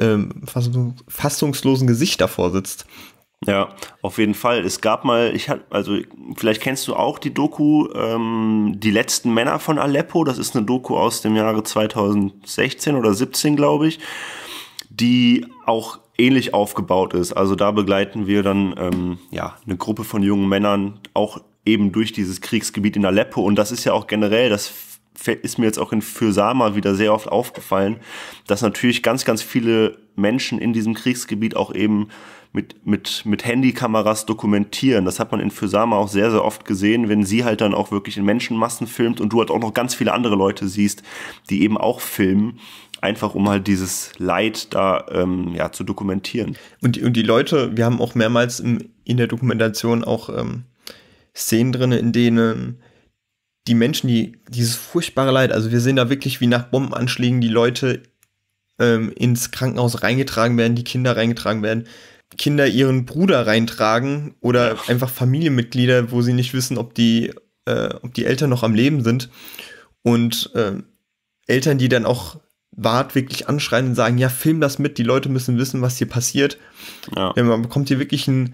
Gesicht davor sitzt. Ja, auf jeden Fall. Es gab mal, vielleicht kennst du auch die Doku, Die letzten Männer von Aleppo. Das ist eine Doku aus dem Jahre 2016 oder 17, glaube ich, die auch ähnlich aufgebaut ist. Also da begleiten wir dann eine Gruppe von jungen Männern auch eben durch dieses Kriegsgebiet in Aleppo. Und das ist ja auch generell, das ist mir jetzt auch in Für Sama wieder sehr oft aufgefallen, dass natürlich ganz, ganz viele Menschen in diesem Kriegsgebiet auch eben mit Handykameras dokumentieren. Das hat man in Für Sama auch sehr, sehr oft gesehen, wenn sie halt dann auch wirklich in Menschenmassen filmt und du halt auch noch ganz viele andere Leute siehst, die eben auch filmen, einfach um halt dieses Leid da zu dokumentieren. Und die Leute, wir haben auch mehrmals in der Dokumentation auch Szenen drin, in denen die Menschen, dieses furchtbare Leid, also wir sehen da wirklich, wie nach Bombenanschlägen die Leute ins Krankenhaus reingetragen werden, die Kinder reingetragen werden, Kinder ihren Bruder reintragen oder einfach Familienmitglieder, wo sie nicht wissen, ob die Eltern noch am Leben sind, und Eltern, die dann auch Wart wirklich anschreien und sagen, ja, film das mit, die Leute müssen wissen, was hier passiert. Ja. Man bekommt hier wirklich einen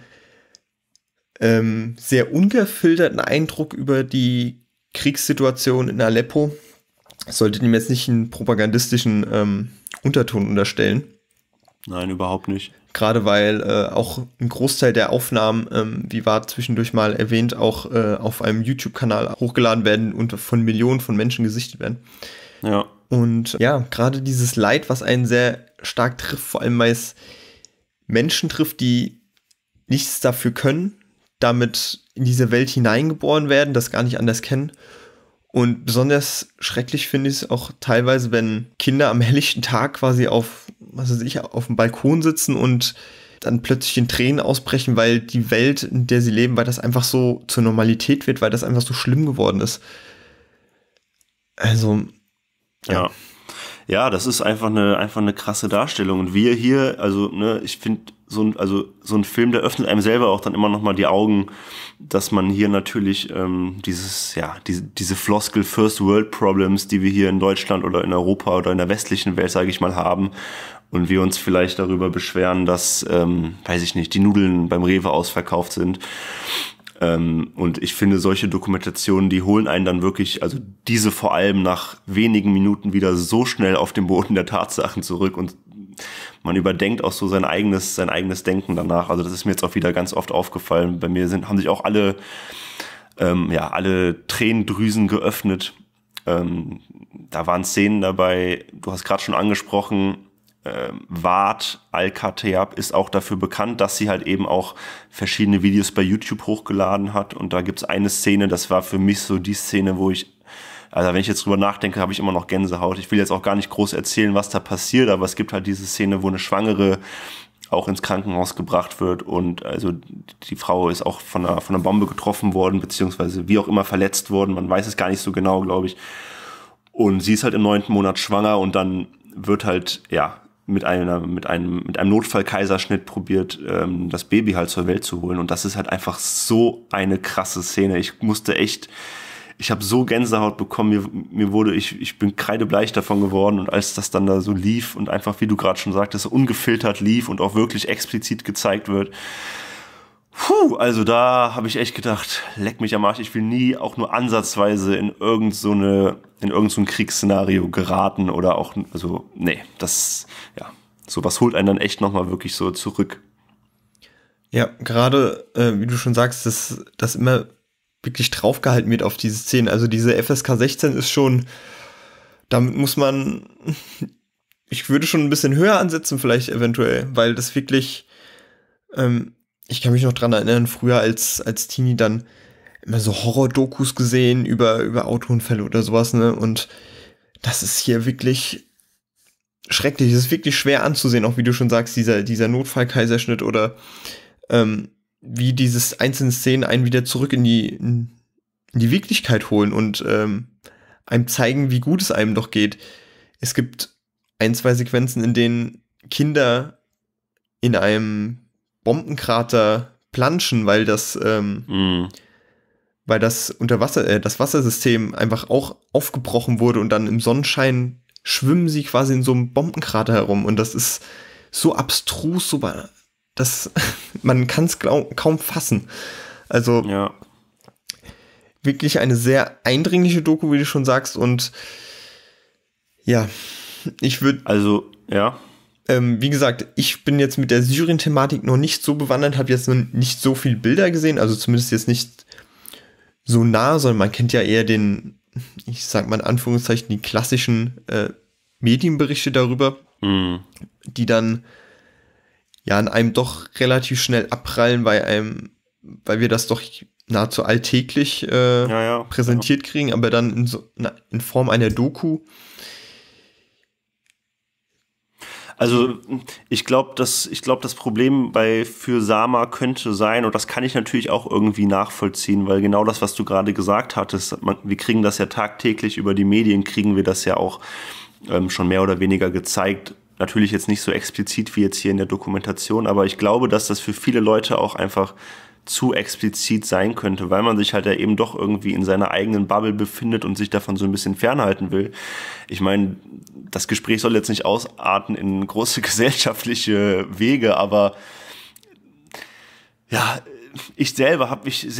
sehr ungefilterten Eindruck über die Kriegssituation in Aleppo. Ich sollte dem jetzt nicht einen propagandistischen Unterton unterstellen. Nein, überhaupt nicht. Gerade weil auch ein Großteil der Aufnahmen, wie war zwischendurch mal erwähnt, auch auf einem YouTube-Kanal hochgeladen werden und von Millionen von Menschen gesichtet werden. Ja. Und ja, gerade dieses Leid, was einen sehr stark trifft, vor allem weil es Menschen trifft, die nichts dafür können, damit in diese Welt hineingeboren werden, das gar nicht anders kennen. Und besonders schrecklich finde ich es auch teilweise, wenn Kinder am helllichten Tag quasi auf dem Balkon sitzen und dann plötzlich in Tränen ausbrechen, weil die Welt, in der sie leben, weil das einfach so zur Normalität wird, weil das einfach so schlimm geworden ist. Also, ja. Ja, das ist einfach eine krasse Darstellung. Und wir hier, also, ne, ich finde, so ein Film, der öffnet einem selber auch dann immer noch mal die Augen, dass man hier natürlich diese Floskel First World Problems, die wir hier in Deutschland oder in Europa oder in der westlichen Welt, sage ich mal, haben, und wir uns vielleicht darüber beschweren, dass, weiß ich nicht, die Nudeln beim Rewe ausverkauft sind. Und ich finde, solche Dokumentationen, die holen einen dann wirklich, also diese vor allem nach wenigen Minuten wieder so schnell auf den Boden der Tatsachen zurück, und man überdenkt auch so sein eigenes Denken danach. Also das ist mir jetzt auch wieder ganz oft aufgefallen. Bei mir haben sich auch alle Tränendrüsen geöffnet. Da waren Szenen dabei, du hast gerade schon angesprochen, Ward Al-Khattab ist auch dafür bekannt, dass sie halt eben auch verschiedene Videos bei YouTube hochgeladen hat, und da gibt's eine Szene, das war für mich so die Szene, wenn ich jetzt drüber nachdenke, habe ich immer noch Gänsehaut. Ich will jetzt auch gar nicht groß erzählen, was da passiert, aber es gibt halt diese Szene, wo eine Schwangere auch ins Krankenhaus gebracht wird, und also die Frau ist auch von einer Bombe getroffen worden, beziehungsweise wie auch immer verletzt worden, man weiß es gar nicht so genau, glaube ich. Und sie ist halt im 9. Monat schwanger, und dann wird halt, mit einem Notfall-Kaiserschnitt probiert, das Baby halt zur Welt zu holen. Und das ist halt einfach so eine krasse Szene. Ich habe so Gänsehaut bekommen, ich bin kreidebleich davon geworden, und als das dann da so lief und einfach, wie du gerade schon sagtest, so ungefiltert lief und auch wirklich explizit gezeigt wird, also da habe ich echt gedacht, leck mich am Arsch, ich will nie auch nur ansatzweise in irgend so ein Kriegsszenario geraten oder auch, also nee, sowas holt einen dann echt nochmal wirklich so zurück. Ja, gerade, wie du schon sagst, dass immer wirklich draufgehalten wird auf diese Szenen. Also diese FSK 16 ist schon, damit muss man, ich würde schon ein bisschen höher ansetzen vielleicht eventuell, weil das wirklich, ich kann mich noch dran erinnern, früher als Teenie dann immer so Horror-Dokus gesehen über Autounfälle oder sowas, ne? Und das ist hier wirklich schrecklich. Es ist wirklich schwer anzusehen, auch wie du schon sagst, dieser Notfall-Kaiserschnitt oder wie dieses einzelne Szenen einen wieder zurück in die Wirklichkeit holen und einem zeigen, wie gut es einem doch geht. Es gibt 1-2 Sequenzen, in denen Kinder in einem Bombenkrater planschen, weil das das Wassersystem einfach auch aufgebrochen wurde und dann im Sonnenschein schwimmen sie quasi in so einem Bombenkrater herum und das ist so abstrus, man kann es kaum fassen. Also Ja. wirklich eine sehr eindringliche Doku, wie du schon sagst und ja, ich würde Also, ja. wie gesagt, ich bin jetzt mit der Syrien-Thematik noch nicht so bewandert, habe jetzt noch nicht so viel Bilder gesehen, also zumindest jetzt nicht so nah, sondern man kennt ja eher ich sag mal in Anführungszeichen, die klassischen Medienberichte darüber, die dann ja an einem doch relativ schnell abprallen, weil wir das doch nahezu alltäglich präsentiert kriegen, aber dann in Form einer Doku. Also ich glaube, das Problem für Sama könnte sein, und das kann ich natürlich auch irgendwie nachvollziehen, weil genau das, was du gerade gesagt hattest, wir kriegen das ja tagtäglich über die Medien, kriegen wir das ja auch schon mehr oder weniger gezeigt. Natürlich jetzt nicht so explizit wie jetzt hier in der Dokumentation, aber ich glaube, dass das für viele Leute auch einfach zu explizit sein könnte, weil man sich halt ja eben doch irgendwie in seiner eigenen Bubble befindet und sich davon so ein bisschen fernhalten will. Ich meine, das Gespräch soll jetzt nicht ausarten in große gesellschaftliche Wege, aber ja, ich selber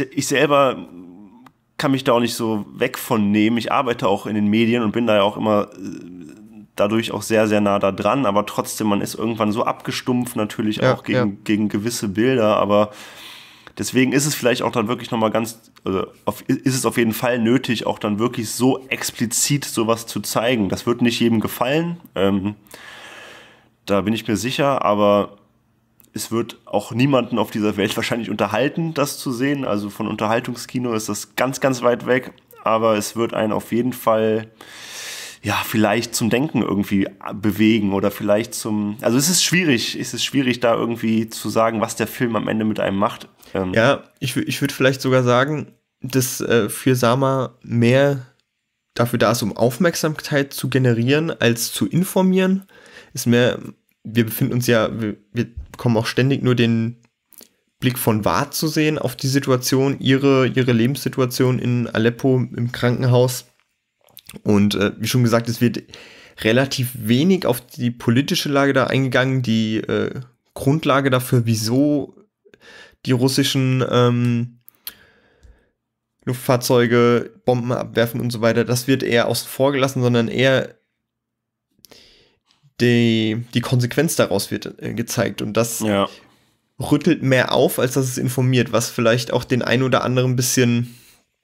kann mich da auch nicht so weg von nehmen. Ich arbeite auch in den Medien und bin da ja auch immer dadurch auch sehr, sehr nah da dran, aber trotzdem, man ist irgendwann so abgestumpft natürlich auch gegen gewisse Bilder, aber deswegen ist es vielleicht auch dann wirklich nochmal ist es auf jeden Fall nötig, auch dann wirklich so explizit sowas zu zeigen. Das wird nicht jedem gefallen, da bin ich mir sicher, aber es wird auch niemanden auf dieser Welt wahrscheinlich unterhalten, das zu sehen. Also von Unterhaltungskino ist das ganz, ganz weit weg, aber es wird einen auf jeden Fall vielleicht zum Denken irgendwie bewegen oder vielleicht also es ist schwierig da irgendwie zu sagen, was der Film am Ende mit einem macht. Ich würde vielleicht sogar sagen, dass für Sama mehr dafür da ist, um Aufmerksamkeit zu generieren, als zu informieren. Wir befinden uns wir bekommen auch ständig nur den Blick von Ward zu sehen auf die Situation, ihre Lebenssituation in Aleppo im Krankenhaus. Und wie schon gesagt, es wird relativ wenig auf die politische Lage da eingegangen, die Grundlage dafür, wieso die russischen Luftfahrzeuge Bomben abwerfen und so weiter, das wird eher außen vor gelassen, sondern eher die Konsequenz daraus wird gezeigt. Und das rüttelt mehr auf, als dass es informiert, was vielleicht auch den einen oder anderen ein bisschen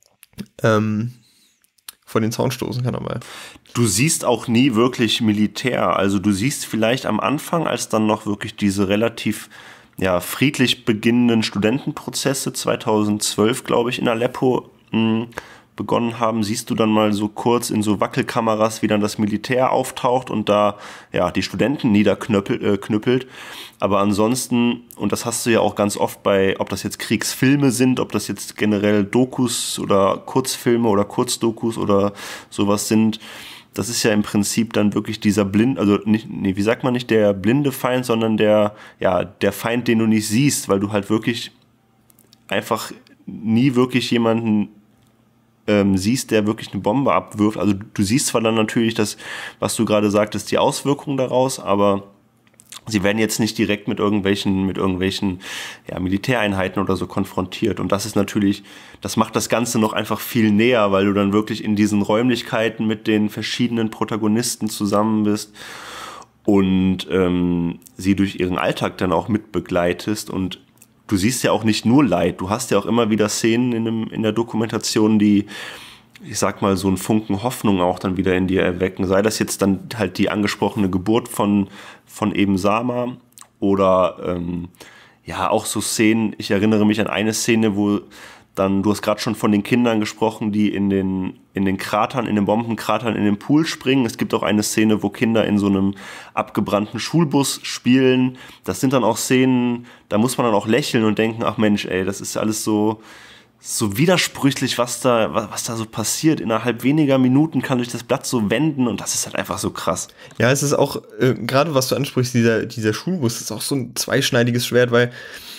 vor den Zaun stoßen kann. Aber du siehst auch nie wirklich Militär. Also du siehst vielleicht am Anfang, als dann noch wirklich diese relativ friedlich beginnenden Studentenprozesse 2012, glaube ich, in Aleppo begonnen haben, siehst du dann mal so kurz in so Wackelkameras, wie dann das Militär auftaucht und da die Studenten niederknüppelt. Aber ansonsten, und das hast du ja auch ganz oft ob das jetzt Kriegsfilme sind, ob das jetzt generell Dokus oder Kurzfilme oder Kurzdokus oder sowas sind, das ist ja im Prinzip dann wirklich dieser wie sagt man nicht der blinde Feind, sondern der Feind, den du nicht siehst, weil du halt wirklich einfach nie wirklich jemanden siehst, der wirklich eine Bombe abwirft. Also du siehst zwar dann natürlich das, was du gerade sagtest, die Auswirkungen daraus, aber sie werden jetzt nicht direkt mit irgendwelchen Militäreinheiten oder so konfrontiert. Und das ist natürlich, das macht das Ganze noch einfach viel näher, weil du dann wirklich in diesen Räumlichkeiten mit den verschiedenen Protagonisten zusammen bist und sie durch ihren Alltag dann auch mitbegleitest. Und du siehst ja auch nicht nur Leid, du hast ja auch immer wieder Szenen in der Dokumentation, die, ich sag mal, so einen Funken Hoffnung auch dann wieder in dir erwecken. Sei das jetzt dann halt die angesprochene Geburt von eben Sama oder auch so Szenen, ich erinnere mich an eine Szene, wo Dann, du hast gerade schon von den Kindern gesprochen, die in den Kratern, in den Bombenkratern in den Pool springen. Es gibt auch eine Szene, wo Kinder in so einem abgebrannten Schulbus spielen. Das sind dann auch Szenen, da muss man dann auch lächeln und denken, ach Mensch, ey, das ist alles so widersprüchlich, was da so passiert. Innerhalb weniger Minuten kann sich das Blatt so wenden und das ist halt einfach so krass. Ja, es ist auch, gerade was du ansprichst, dieser Schulbus ist auch so ein zweischneidiges Schwert, weil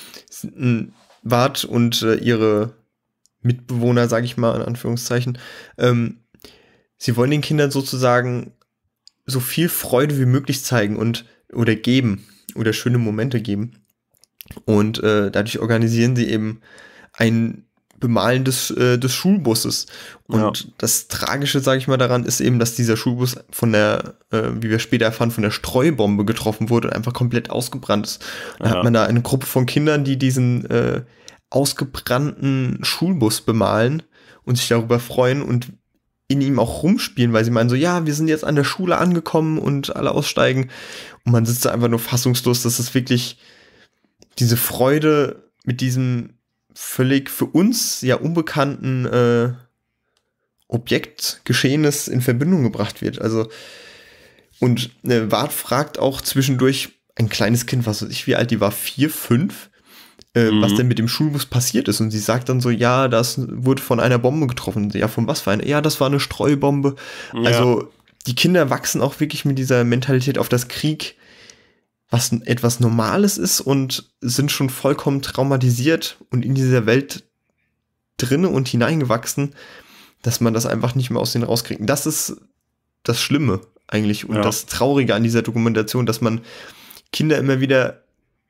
Ward und ihre Mitbewohner, sage ich mal in Anführungszeichen, sie wollen den Kindern sozusagen so viel Freude wie möglich zeigen oder geben oder schöne Momente geben. Und dadurch organisieren sie eben ein Bemalen des Schulbusses. Und das Tragische, sage ich mal, daran ist eben, dass dieser Schulbus von der, wie wir später erfahren, von der Streubombe getroffen wurde und einfach komplett ausgebrannt ist. Dann hat man da eine Gruppe von Kindern, die diesen ausgebrannten Schulbus bemalen und sich darüber freuen und in ihm auch rumspielen, weil sie meinen so, ja, wir sind jetzt an der Schule angekommen und alle aussteigen. Und man sitzt da einfach nur fassungslos, dass es wirklich diese Freude mit diesem völlig für uns ja unbekannten Objektgeschehenes in Verbindung gebracht wird. Also, und Ward fragt auch zwischendurch ein kleines Kind, was weiß ich, wie alt die war, 4, 5, was denn mit dem Schulbus passiert ist. Und sie sagt dann so, ja, das wurde von einer Bombe getroffen. Ja, von was für eine? Ja, das war eine Streubombe. Ja. Also die Kinder wachsen auch wirklich mit dieser Mentalität auf das Krieg, was etwas Normales ist und sind schon vollkommen traumatisiert und in dieser Welt drinne und hineingewachsen, dass man das einfach nicht mehr aus denen rauskriegt. Das ist das Schlimme eigentlich und das Traurige an dieser Dokumentation, dass man Kinder immer wieder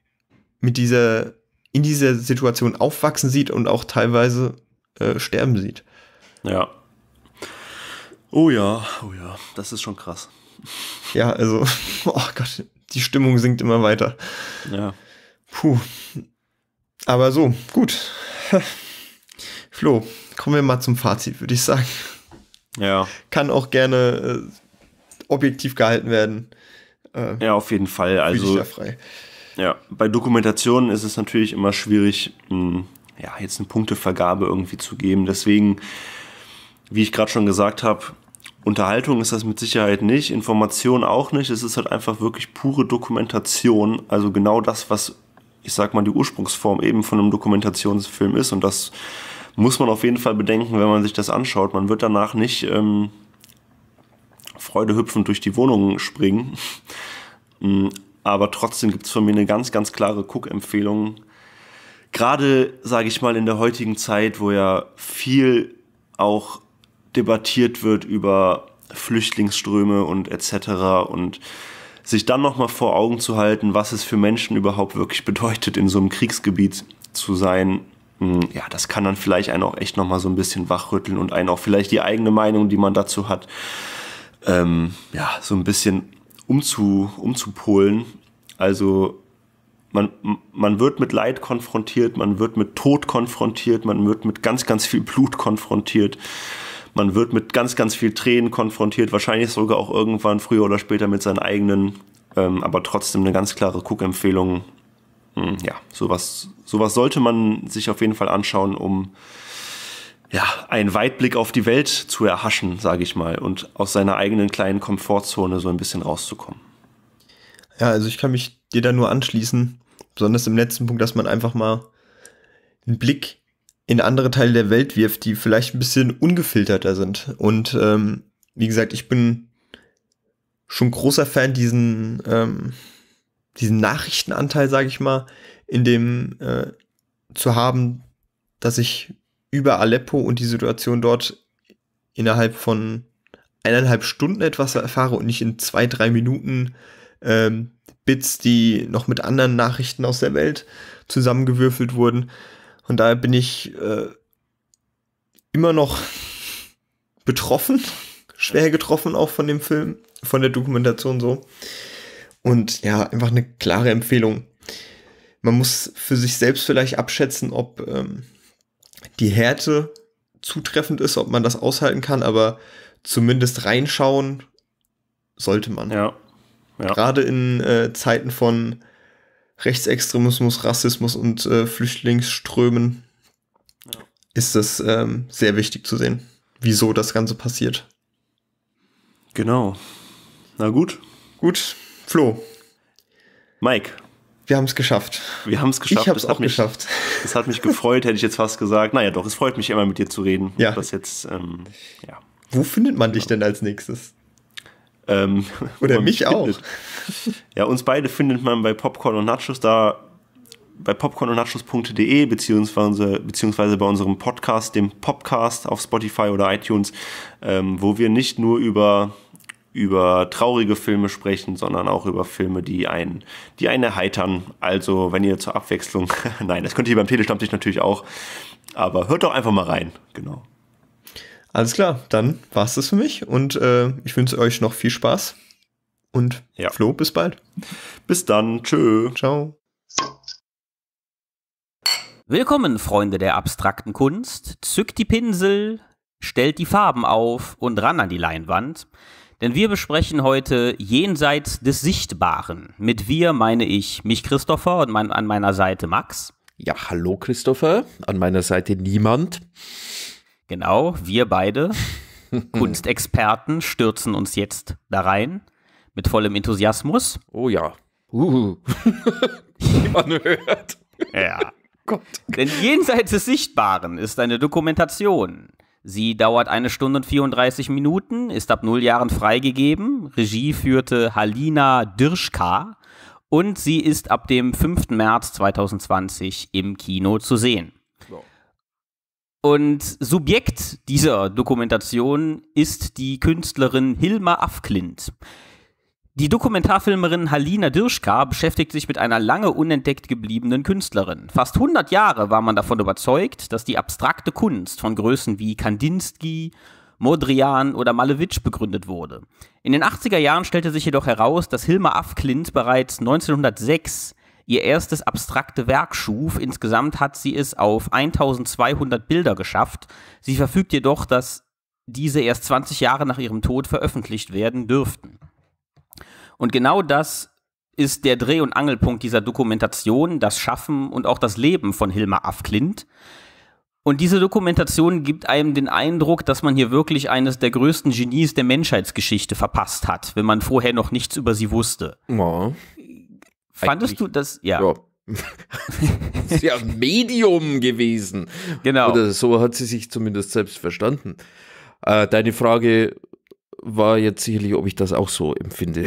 in dieser Situation aufwachsen sieht und auch teilweise sterben sieht. Ja. Oh ja, das ist schon krass. Ja, also, oh Gott, die Stimmung sinkt immer weiter. Ja. Puh. Aber so, gut. Flo, kommen wir mal zum Fazit, würde ich sagen. Ja. Kann auch gerne objektiv gehalten werden. Ja, auf jeden Fall. Also, ja, frei. Ja, bei Dokumentationen ist es natürlich immer schwierig, jetzt eine Punktevergabe irgendwie zu geben. Deswegen, wie ich gerade schon gesagt habe, Unterhaltung ist das mit Sicherheit nicht, Information auch nicht. Es ist halt einfach wirklich pure Dokumentation. Also genau das, was, ich sag mal, die Ursprungsform eben von einem Dokumentationsfilm ist. Und das muss man auf jeden Fall bedenken, wenn man sich das anschaut. Man wird danach nicht freudehüpfend durch die Wohnung springen. Aber trotzdem gibt es von mir eine ganz, ganz klare Guckempfehlung. Gerade, sage ich mal, in der heutigen Zeit, wo ja viel auch debattiert wird über Flüchtlingsströme und etc. und sich dann nochmal vor Augen zu halten, was es für Menschen überhaupt wirklich bedeutet, in so einem Kriegsgebiet zu sein, ja, das kann dann vielleicht einen auch echt nochmal so ein bisschen wachrütteln und einen auch vielleicht die eigene Meinung, die man dazu hat, so ein bisschen umzupolen. Also man wird mit Leid konfrontiert, man wird mit Tod konfrontiert, man wird mit ganz, ganz viel Blut konfrontiert, man wird mit ganz, ganz viel Tränen konfrontiert, wahrscheinlich sogar auch irgendwann früher oder später mit seinen eigenen, aber trotzdem eine ganz klare Guckempfehlung. Sowas sollte man sich auf jeden Fall anschauen, um einen Weitblick auf die Welt zu erhaschen, sage ich mal, und aus seiner eigenen kleinen Komfortzone so ein bisschen rauszukommen. Ja, also ich kann mich dir da nur anschließen, besonders im letzten Punkt, dass man einfach mal einen Blick in andere Teile der Welt wirft, die vielleicht ein bisschen ungefilterter sind. Und wie gesagt, ich bin schon großer Fan diesen Nachrichtenanteil, sage ich mal, in dem zu haben, dass ich über Aleppo und die Situation dort innerhalb von 1,5 Stunden etwas erfahre und nicht in 2-3 Minuten Bits, die noch mit anderen Nachrichten aus der Welt zusammengewürfelt wurden. Und daher bin ich immer noch betroffen, schwer getroffen auch von dem Film, von der Dokumentation so. Und ja, einfach eine klare Empfehlung. Man muss für sich selbst vielleicht abschätzen, ob die Härte zutreffend ist, ob man das aushalten kann, aber zumindest reinschauen sollte man. Ja. Gerade in Zeiten von Rechtsextremismus, Rassismus und Flüchtlingsströmen ist es sehr wichtig zu sehen, wieso das Ganze passiert. Genau. Na gut. Gut, Flo. Mike. Wir haben es geschafft. Wir haben es geschafft. Ich habe es auch geschafft. Es hat mich gefreut, hätte ich jetzt fast gesagt. Naja, doch, es freut mich immer, mit dir zu reden. Ja. Das jetzt, ja. Wo findet man dich denn als nächstes? Oder mich auch. Ja, uns beide findet man bei Popcorn und Nachos bei popcornundnachos.de beziehungsweise bei unserem Podcast, dem Popcast auf Spotify oder iTunes, wo wir nicht nur über traurige Filme sprechen, sondern auch über Filme, die einen erheitern. Also, wenn ihr zur Abwechslung, nein, das könnt ihr beim Telestammtisch natürlich auch, aber hört doch einfach mal rein, genau. Alles klar, dann war's das für mich und ich wünsche euch noch viel Spaß und Ja. Flo, bis bald. Bis dann, tschö. Ciao. Willkommen, Freunde der abstrakten Kunst. Zückt die Pinsel, stellt die Farben auf und ran an die Leinwand. Denn wir besprechen heute Jenseits des Sichtbaren. Mit wir meine ich mich, Christopher, und an meiner Seite Max. Ja, hallo Christopher, an meiner Seite niemand. Genau, wir beide, Kunstexperten, stürzen uns jetzt da rein mit vollem Enthusiasmus. Oh ja. Wie man hört. Ja. Gott. Denn Jenseits des Sichtbaren ist eine Dokumentation. Sie dauert 1 Stunde und 34 Minuten, ist ab 0 Jahren freigegeben. Regie führte Halina Dirschka und sie ist ab dem 5. März 2020 im Kino zu sehen. Und Subjekt dieser Dokumentation ist die Künstlerin Hilma af Klint. Die Dokumentarfilmerin Halina Dirschka beschäftigt sich mit einer lange unentdeckt gebliebenen Künstlerin. Fast 100 Jahre war man davon überzeugt, dass die abstrakte Kunst von Größen wie Kandinsky, Mondrian oder Malevich begründet wurde. In den 80er Jahren stellte sich jedoch heraus, dass Hilma af Klint bereits 1906 ihr erstes abstrakte Werk schuf. Insgesamt hat sie es auf 1200 Bilder geschafft. Sie verfügt jedoch, dass diese erst 20 Jahre nach ihrem Tod veröffentlicht werden dürften. Und genau das ist der Dreh- und Angelpunkt dieser Dokumentation, das Schaffen und auch das Leben von Hilma af Klint. Und diese Dokumentation gibt einem den Eindruck, dass man hier wirklich eines der größten Genies der Menschheitsgeschichte verpasst hat, wenn man vorher noch nichts über sie wusste. Ja. Fandest du das? Ja. Ist ja ein Medium gewesen. Genau. Oder so hat sie sich zumindest selbst verstanden. Deine Frage war jetzt sicherlich, ob ich das auch so empfinde.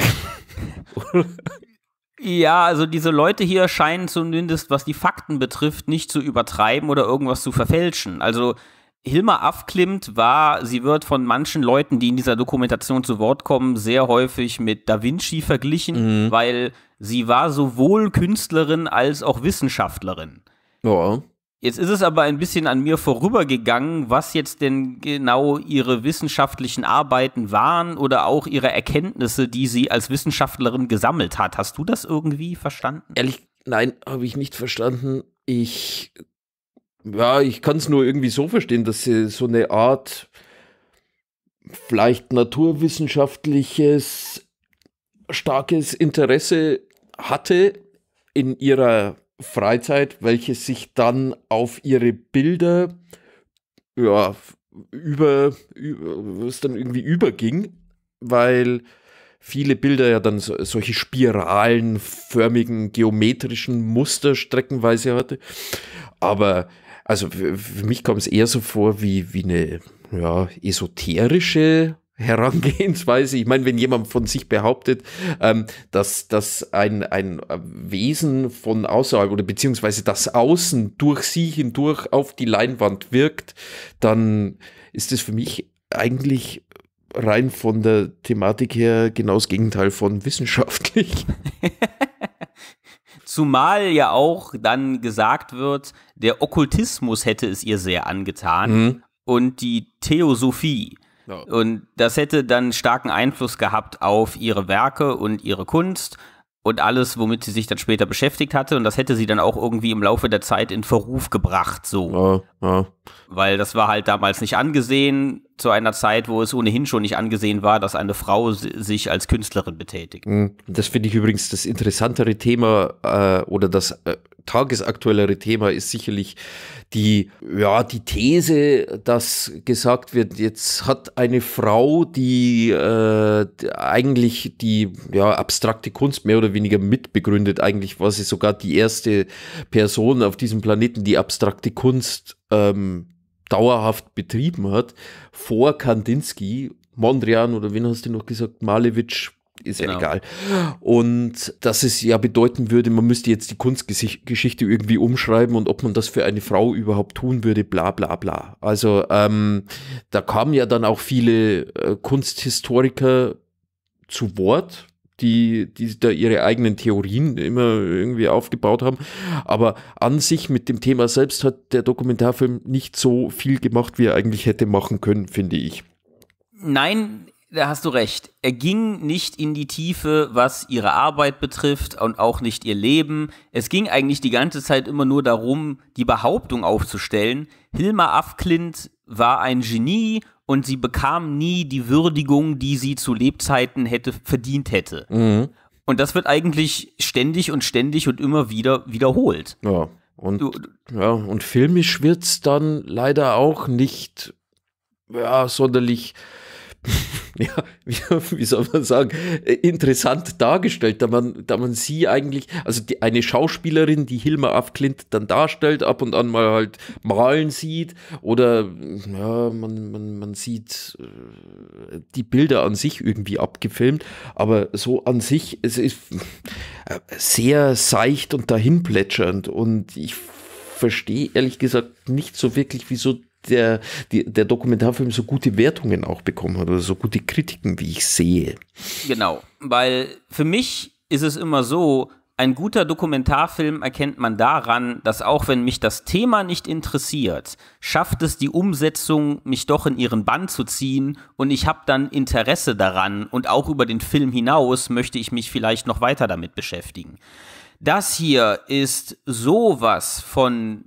Ja, also diese Leute hier scheinen zumindest, was die Fakten betrifft, nicht zu übertreiben oder irgendwas zu verfälschen. Also Hilma af Klint sie wird von manchen Leuten, die in dieser Dokumentation zu Wort kommen, sehr häufig mit Da Vinci verglichen, weil sie war sowohl Künstlerin als auch Wissenschaftlerin. Ja. Jetzt ist es aber ein bisschen an mir vorübergegangen, was jetzt denn genau ihre wissenschaftlichen Arbeiten waren oder auch ihre Erkenntnisse, die sie als Wissenschaftlerin gesammelt hat. Hast du das irgendwie verstanden? Ehrlich, nein, habe ich nicht verstanden. Ich kann es nur irgendwie so verstehen, dass sie so eine Art vielleicht naturwissenschaftliches, starkes Interesse hatte in ihrer Freizeit, welches sich dann auf ihre Bilder es dann irgendwie überging, weil viele Bilder ja dann solche spiralenförmigen geometrischen Muster streckenweise hatte. Aber also für mich kommt es eher so vor wie eine esoterische Herangehensweise. Ich meine, wenn jemand von sich behauptet, dass ein Wesen von außerhalb oder beziehungsweise das Außen durch sie hindurch auf die Leinwand wirkt, dann ist es für mich eigentlich rein von der Thematik her genau das Gegenteil von wissenschaftlich. Zumal ja auch dann gesagt wird, der Okkultismus hätte es ihr sehr angetan und die Theosophie. Ja. Und das hätte dann starken Einfluss gehabt auf ihre Werke und ihre Kunst und alles, womit sie sich dann später beschäftigt hatte. Und das hätte sie dann auch irgendwie im Laufe der Zeit in Verruf gebracht, so. Ja. Weil das war halt damals nicht angesehen, zu einer Zeit, wo es ohnehin schon nicht angesehen war, dass eine Frau sich als Künstlerin betätigt. Das finde ich übrigens das interessantere Thema oder das tagesaktuellere Thema ist sicherlich die These, dass gesagt wird, jetzt hat eine Frau, die eigentlich die abstrakte Kunst mehr oder weniger mitbegründet, eigentlich war sie sogar die erste Person auf diesem Planeten, die abstrakte Kunst dauerhaft betrieben hat, vor Kandinsky, Mondrian oder wen hast du noch gesagt, Malevich, ist ja egal. Und dass es ja bedeuten würde, man müsste jetzt die Kunstgeschichte irgendwie umschreiben und ob man das für eine Frau überhaupt tun würde, bla bla bla. Also da kamen ja dann auch viele Kunsthistoriker zu Wort, die da ihre eigenen Theorien immer irgendwie aufgebaut haben. Aber an sich mit dem Thema selbst hat der Dokumentarfilm nicht so viel gemacht, wie er eigentlich hätte machen können, finde ich. Nein, da hast du recht. Er ging nicht in die Tiefe, was ihre Arbeit betrifft und auch nicht ihr Leben. Es ging eigentlich die ganze Zeit immer nur darum, die Behauptung aufzustellen, Hilma af Klint war ein Genie und sie bekam nie die Würdigung, die sie zu Lebzeiten verdient hätte. Mhm. Und das wird eigentlich ständig und immer wieder wiederholt. Ja, und filmisch wird's dann leider auch nicht sonderlich wie soll man sagen, interessant dargestellt, da man sie eigentlich, also eine Schauspielerin, die Hilma af Klint dann darstellt, ab und an mal halt malen sieht oder man sieht die Bilder an sich irgendwie abgefilmt, aber so an sich, es ist sehr seicht und dahinplätschernd und ich verstehe ehrlich gesagt nicht so wirklich, wieso der Dokumentarfilm so gute Wertungen auch bekommen hat oder so gute Kritiken, wie ich sehe. Genau, weil für mich ist es immer so, ein guter Dokumentarfilm erkennt man daran, dass auch wenn mich das Thema nicht interessiert, schafft es die Umsetzung, mich doch in ihren Bann zu ziehen und ich habe dann Interesse daran und auch über den Film hinaus möchte ich mich vielleicht noch weiter damit beschäftigen. Das hier ist sowas von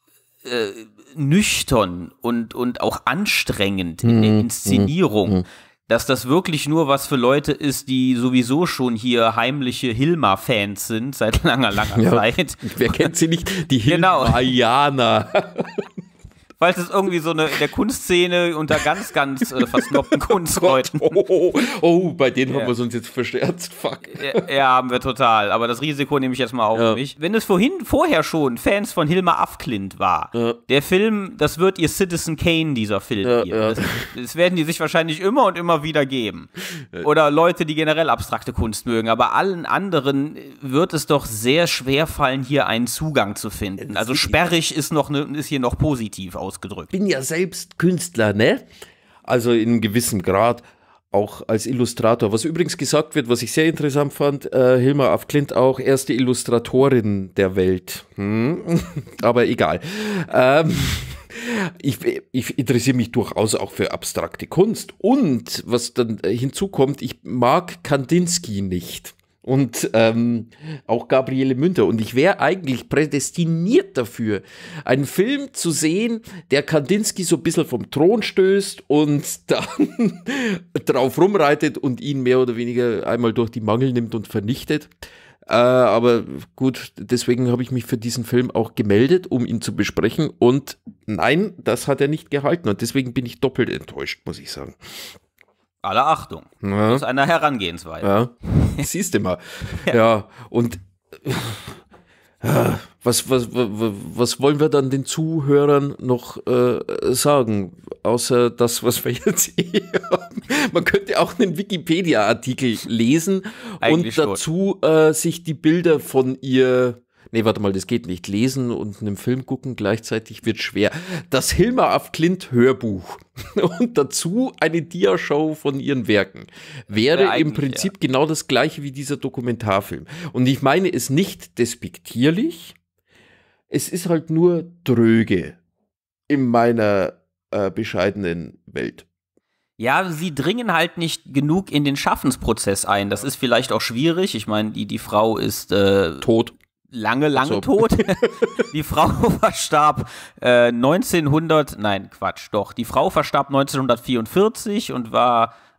nüchtern und auch anstrengend in der Inszenierung, dass das wirklich nur was für Leute ist, die sowieso schon hier heimliche Hilma-Fans sind, seit langer Zeit. Wer kennt sie nicht? Die Hilma-Jana. Falls es irgendwie so in der Kunstszene unter ganz versnobten Kunstleuten. Bei denen haben wir uns jetzt verscherzt. Fuck. Ja, haben wir total. Aber das Risiko nehme ich jetzt mal auf mich. Wenn es vorher schon Fans von Hilma af Klint war, der Film, das wird ihr Citizen Kane, dieser Film hier. Das werden die sich wahrscheinlich immer und immer wieder geben. Oder Leute, die generell abstrakte Kunst mögen. Aber allen anderen wird es doch sehr schwer fallen, hier einen Zugang zu finden. Also sperrig ist hier noch positiv ausgedrückt. Ich bin ja selbst Künstler, ne? Also in einem gewissen Grad auch als Illustrator. Was übrigens gesagt wird, was ich sehr interessant fand, Hilma af Klint auch erste Illustratorin der Welt. Aber egal. Ich interessiere mich durchaus auch für abstrakte Kunst. Und was dann hinzukommt, ich mag Kandinsky nicht. Und auch Gabriele Münter. Und ich wäre eigentlich prädestiniert dafür, einen Film zu sehen, der Kandinsky so ein bisschen vom Thron stößt und dann drauf rumreitet und ihn mehr oder weniger einmal durch die Mangel nimmt und vernichtet. Aber gut, deswegen habe ich mich für diesen Film auch gemeldet, um ihn zu besprechen. Und nein, das hat er nicht gehalten. Und deswegen bin ich doppelt enttäuscht, muss ich sagen. Aller Achtung. Ja. Das ist eine Herangehensweise. Ja, siehst du mal. Ja, und was wollen wir dann den Zuhörern noch sagen? Außer das, was wir jetzt haben. Man könnte auch einen Wikipedia-Artikel lesen eigentlich und dazu sich die Bilder von ihr... Nee, warte mal, das geht nicht. Lesen und einen Film gucken gleichzeitig wird schwer. Das Hilma af Klint Hörbuch und dazu eine Diashow von ihren Werken wäre im Prinzip genau das gleiche wie dieser Dokumentarfilm. Und ich meine es nicht despektierlich, es ist halt nur dröge in meiner bescheidenen Welt. Ja, sie dringen halt nicht genug in den Schaffensprozess ein. Das ist vielleicht auch schwierig. Ich meine, die Frau ist tot. Lange tot. Die Frau verstarb die Frau verstarb 1944 und war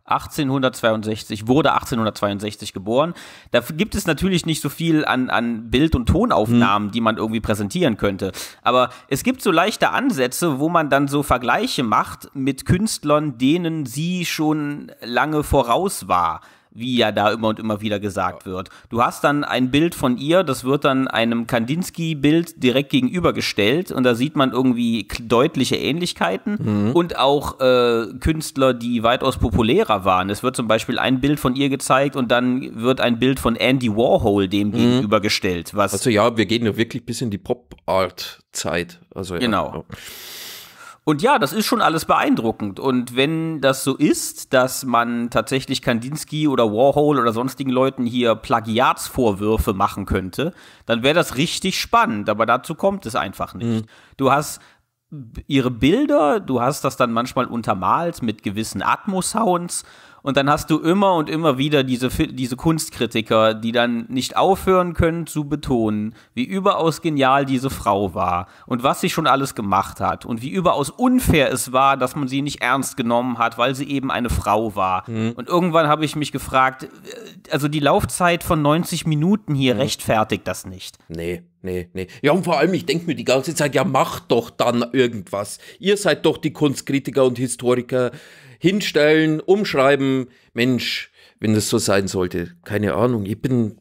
wurde 1862 geboren. Da gibt es natürlich nicht so viel an Bild- und Tonaufnahmen, die man irgendwie präsentieren könnte. Aber es gibt so leichte Ansätze, wo man dann so Vergleiche macht mit Künstlern, denen sie schon lange voraus war, wie ja da immer und immer wieder gesagt wird. Du hast dann ein Bild von ihr, das wird dann einem Kandinsky-Bild direkt gegenübergestellt und da sieht man irgendwie deutliche Ähnlichkeiten und auch Künstler, die weitaus populärer waren. Es wird zum Beispiel ein Bild von ihr gezeigt und dann wird ein Bild von Andy Warhol dem gegenübergestellt. Also ja, wir gehen ja wirklich bis in die Pop-Art-Zeit. Also, genau. Ja. Und ja, das ist schon alles beeindruckend. Und wenn das so ist, dass man tatsächlich Kandinsky oder Warhol oder sonstigen Leuten hier Plagiatsvorwürfe machen könnte, dann wäre das richtig spannend. Aber dazu kommt es einfach nicht. Du hast ihre Bilder, du hast das dann manchmal untermalt mit gewissen Atmo-Sounds. Und dann hast du immer und immer wieder diese Kunstkritiker, die dann nicht aufhören können zu betonen, wie überaus genial diese Frau war und was sie schon alles gemacht hat und wie überaus unfair es war, dass man sie nicht ernst genommen hat, weil sie eben eine Frau war. Und irgendwann habe ich mich gefragt, also die Laufzeit von 90 Minuten hier rechtfertigt das nicht. Nee. Ja, und vor allem, ich denke mir die ganze Zeit, ja, macht doch dann irgendwas. Ihr seid doch die Kunstkritiker und Historiker. Hinstellen, umschreiben. Mensch, wenn das so sein sollte, keine Ahnung, ich bin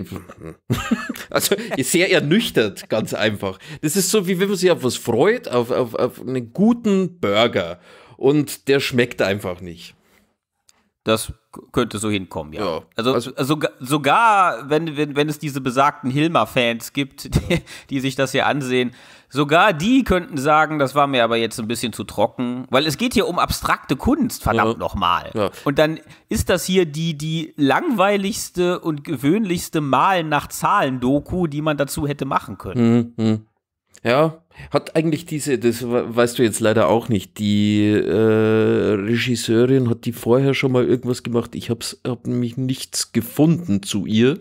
also sehr ernüchtert, ganz einfach. Das ist so, wie wenn man sich auf was freut, auf einen guten Burger und der schmeckt einfach nicht. Das könnte so hinkommen, ja. Ja, Also sogar, wenn es diese besagten Hilma-Fans gibt, die sich das hier ansehen, sogar die könnten sagen, das war mir aber jetzt ein bisschen zu trocken, weil es geht hier um abstrakte Kunst, verdammt nochmal. Ja. Und dann ist das hier die langweiligste und gewöhnlichste Malen nach Zahlen-Doku, die man dazu hätte machen können. Ja, hat eigentlich das weißt du jetzt leider auch nicht, die Regisseurin, hat die vorher schon mal irgendwas gemacht? Ich hab nämlich nichts gefunden zu ihr.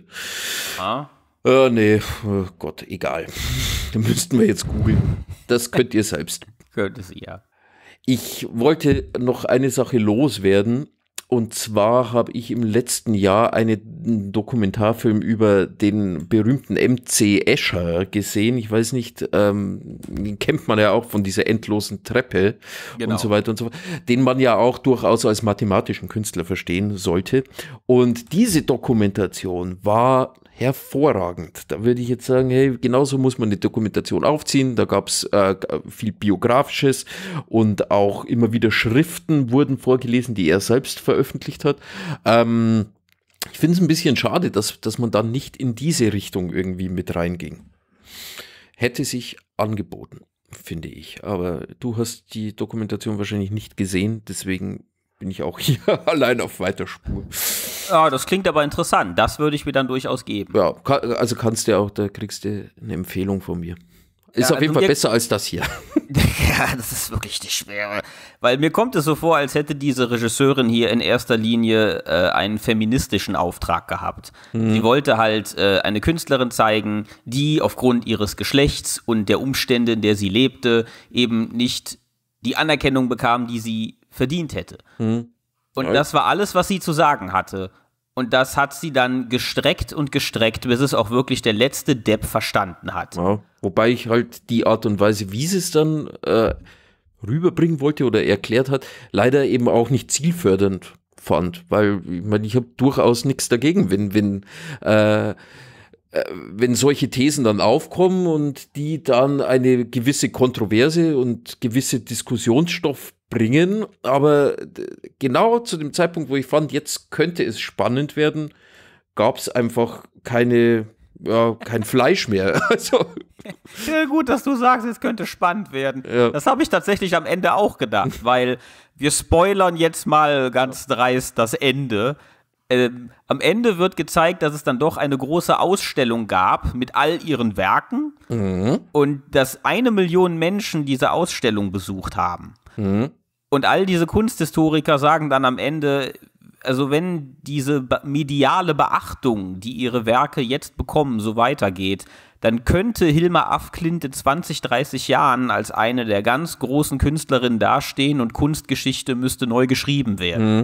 Nee, oh Gott, egal. Da müssten wir jetzt googeln. Das könnt ihr selbst. Könnte sie, ja. Ich wollte noch eine Sache loswerden. Und zwar habe ich im letzten Jahr einen Dokumentarfilm über den berühmten MC Escher gesehen. Ich weiß nicht, den kennt man ja auch von dieser endlosen Treppe und so weiter und so fort, den man ja auch durchaus als mathematischen Künstler verstehen sollte. Und diese Dokumentation war hervorragend. Da würde ich jetzt sagen, hey, genauso muss man eine Dokumentation aufziehen. Da gab es viel Biografisches und auch immer wieder Schriften wurden vorgelesen, die er selbst veröffentlicht hat. Ich finde es ein bisschen schade, dass man dann nicht in diese Richtung irgendwie mit reinging. Hätte sich angeboten, finde ich. Aber du hast die Dokumentation wahrscheinlich nicht gesehen, deswegen bin ich auch hier allein auf weiter Spur. Ja, das klingt aber interessant. Das würde ich mir dann durchaus geben. Ja, also kannst du auch, da kriegst du eine Empfehlung von mir. Ist auf jeden Fall besser als das hier. Ja, das ist wirklich die Schwere. Weil mir kommt es so vor, als hätte diese Regisseurin hier in erster Linie einen feministischen Auftrag gehabt. Sie wollte halt eine Künstlerin zeigen, die aufgrund ihres Geschlechts und der Umstände, in der sie lebte, eben nicht die Anerkennung bekam, die sie verdient hätte. Und das war alles, was sie zu sagen hatte. Und das hat sie dann gestreckt, bis es auch wirklich der letzte Depp verstanden hat. Ja, wobei ich halt die Art und Weise, wie sie es dann rüberbringen wollte oder erklärt hat, leider eben auch nicht zielfördernd fand. Weil, ich meine, ich habe durchaus nichts dagegen, wenn solche Thesen dann aufkommen und die dann eine gewisse Kontroverse und gewisse Diskussionsstoff bringen, aber genau zu dem Zeitpunkt, wo ich fand, jetzt könnte es spannend werden, gab es einfach kein Fleisch mehr. Also. Ja, gut, dass du sagst, es könnte spannend werden. Ja. Das habe ich tatsächlich am Ende auch gedacht, weil wir spoilern jetzt mal ganz dreist das Ende. Am Ende wird gezeigt, dass es dann doch eine große Ausstellung gab mit all ihren Werken und dass 1 Million Menschen diese Ausstellung besucht haben. Und all diese Kunsthistoriker sagen dann am Ende, also wenn diese mediale Beachtung, die ihre Werke jetzt bekommen, so weitergeht, dann könnte Hilma af Klint in 20, 30 Jahren als eine der ganz großen Künstlerinnen dastehen und Kunstgeschichte müsste neu geschrieben werden.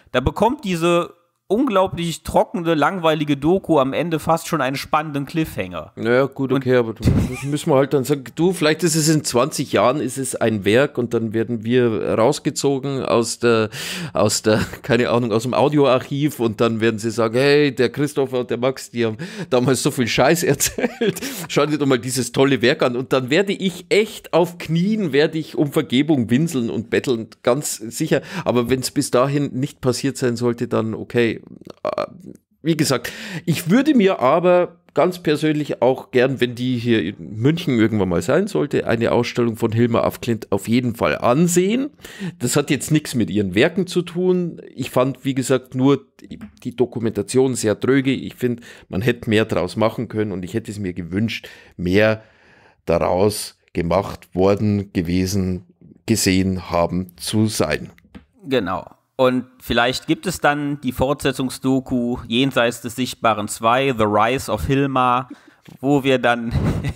da bekommt diese unglaublich trockene, langweilige Doku am Ende fast schon einen spannenden Cliffhanger. Naja, gut, okay, aber das müssen wir halt dann sagen, du, vielleicht ist es in 20 Jahren, ist es ein Werk und dann werden wir rausgezogen aus der, keine Ahnung, aus dem Audioarchiv und dann werden sie sagen, hey, der Christopher und der Max, die haben damals so viel Scheiß erzählt, schaut dir doch mal dieses tolle Werk an und dann werde ich echt auf Knien, werde ich um Vergebung winseln und betteln, ganz sicher, aber wenn es bis dahin nicht passiert sein sollte, dann okay. Wie gesagt, ich würde mir aber ganz persönlich auch gern, wenn die hier in München irgendwann mal sein sollte, eine Ausstellung von Hilma af Klint auf jeden Fall ansehen. Das hat jetzt nichts mit ihren Werken zu tun. Ich fand, wie gesagt, nur die Dokumentation sehr tröge. Ich finde, man hätte mehr draus machen können und ich hätte es mir gewünscht, mehr daraus gemacht worden, gewesen, gesehen haben zu sein. Genau. Und vielleicht gibt es dann die Fortsetzungsdoku Jenseits des Sichtbaren 2, The Rise of Hilma, wo sie dann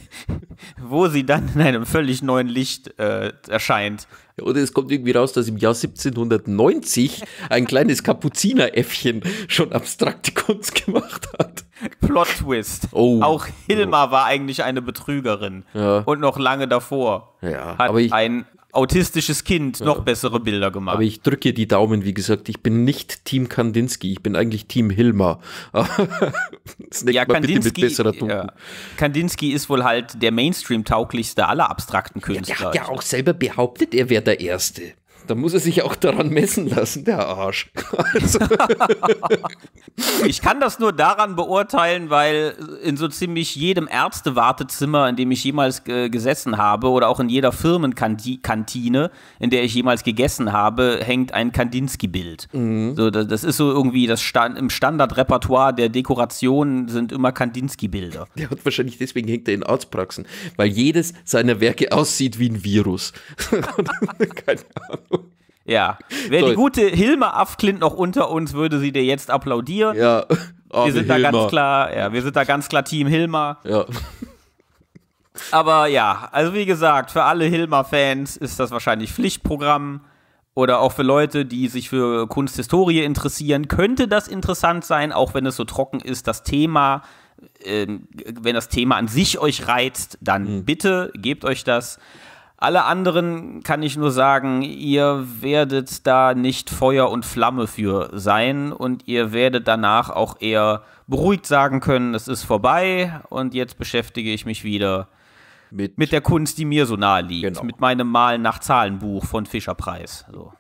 in einem völlig neuen Licht erscheint. Oder es kommt irgendwie raus, dass im Jahr 1790 ein kleines Kapuzineräffchen schon abstrakte Kunst gemacht hat. Plot-Twist. Oh. Auch Hilma war eigentlich eine Betrügerin. Ja. Und noch lange davor Ja, hat aber ein autistisches Kind noch bessere Bilder gemacht. Aber ich drücke die Daumen, wie gesagt, ich bin nicht Team Kandinsky, ich bin eigentlich Team Hilma. Das ja, mal bitte mit besserer Doku. Ja. Kandinsky ist wohl halt der Mainstream-tauglichste aller abstrakten Künstler. Der hat ja auch selber behauptet, er wäre der Erste. Da muss er sich auch daran messen lassen, der Arsch. Also. Ich kann das nur daran beurteilen, weil in so ziemlich jedem Ärztewartezimmer, in dem ich jemals gesessen habe, oder auch in jeder Firmenkantine, in der ich jemals gegessen habe, hängt ein Kandinsky-Bild. Mhm. So, das ist so irgendwie im Standardrepertoire der Dekoration sind immer Kandinsky-Bilder. Der hat wahrscheinlich, deswegen hängt er in Arztpraxen, weil jedes seiner Werke aussieht wie ein Virus. Keine Ahnung. Ja, wäre die gute Hilma af Klint noch unter uns, würde sie dir jetzt applaudieren. Ja, wir sind da ganz klar Team Hilma. Ja. Aber ja, also wie gesagt, für alle Hilma-Fans ist das wahrscheinlich Pflichtprogramm. Oder auch für Leute, die sich für Kunsthistorie interessieren, könnte das interessant sein, auch wenn es so trocken ist, das Thema. Wenn das Thema an sich euch reizt, dann bitte gebt euch das. Alle anderen kann ich nur sagen, ihr werdet da nicht Feuer und Flamme für sein und ihr werdet danach auch eher beruhigt sagen können, es ist vorbei und jetzt beschäftige ich mich wieder mit der Kunst, die mir so nahe liegt, genau. Mit meinem Malen nach Zahlenbuch von Fischer-Price. So.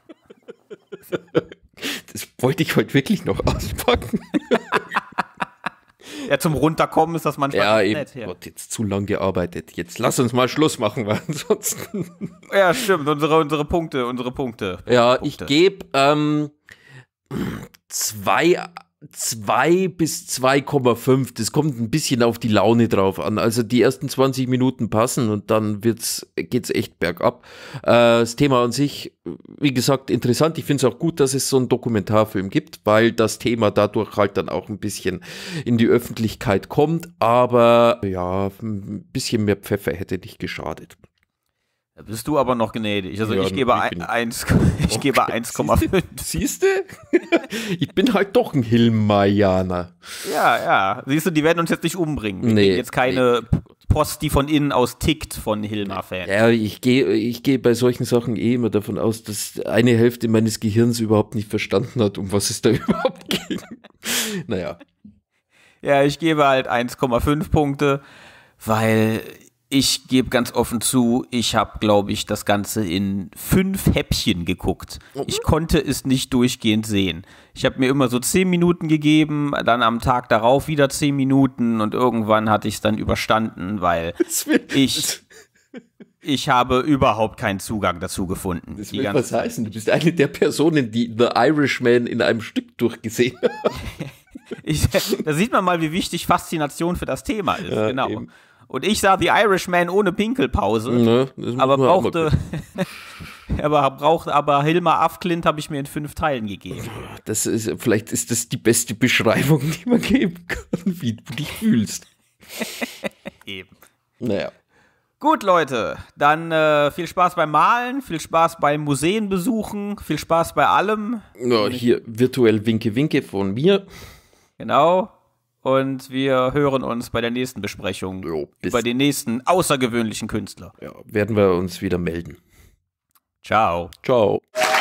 Das wollte ich heute wirklich noch auspacken. Ja, zum Runterkommen ist das manchmal nett. Ja, Gott, jetzt zu lang gearbeitet. Jetzt lass uns mal Schluss machen, weil ansonsten... Ja, stimmt, unsere Punkte. Ja, ich gebe 2 bis 2,5. Das kommt ein bisschen auf die Laune drauf an. Also die ersten 20 Minuten passen und dann geht's echt bergab. Das Thema an sich, wie gesagt, interessant. Ich finde es auch gut, dass es so einen Dokumentarfilm gibt, weil das Thema dadurch halt dann auch ein bisschen in die Öffentlichkeit kommt. Aber ja, ein bisschen mehr Pfeffer hätte nicht geschadet. Da bist du aber noch gnädig. Also ja, ich gebe 1,5. Siehst du? Ich bin halt doch ein Hilmaianer. Ja. Siehst du, die werden uns jetzt nicht umbringen. Wir kriegen jetzt keine Post, die von innen aus tickt von Hilma-Fans. Ja, ich gehe bei solchen Sachen immer davon aus, dass eine Hälfte meines Gehirns überhaupt nicht verstanden hat, um was es da überhaupt ging. Naja. Ja, ich gebe halt 1,5 Punkte, weil... Ich gebe ganz offen zu, ich habe, glaube ich, das Ganze in 5 Häppchen geguckt. Ich konnte es nicht durchgehend sehen. Ich habe mir immer so 10 Minuten gegeben, dann am Tag darauf wieder 10 Minuten und irgendwann hatte ich es dann überstanden, weil ich habe überhaupt keinen Zugang dazu gefunden. Das will was heißen, du bist eine der Personen, die The Irishman in einem Stück durchgesehen haben. Da sieht man mal, wie wichtig Faszination für das Thema ist. Ja, genau. Eben. Und ich sah The Irishman ohne Pinkelpause, aber Hilma af Klint habe ich mir in 5 Teilen gegeben. Vielleicht ist das die beste Beschreibung, die man geben kann, wie du dich fühlst. Eben. Naja. Gut, Leute, dann viel Spaß beim Malen, viel Spaß beim Museen besuchen, viel Spaß bei allem. Ja, hier virtuell Winke Winke von mir. Genau. Und wir hören uns bei der nächsten Besprechung über den nächsten außergewöhnlichen Künstler. Ja, werden wir uns wieder melden. Ciao. Ciao.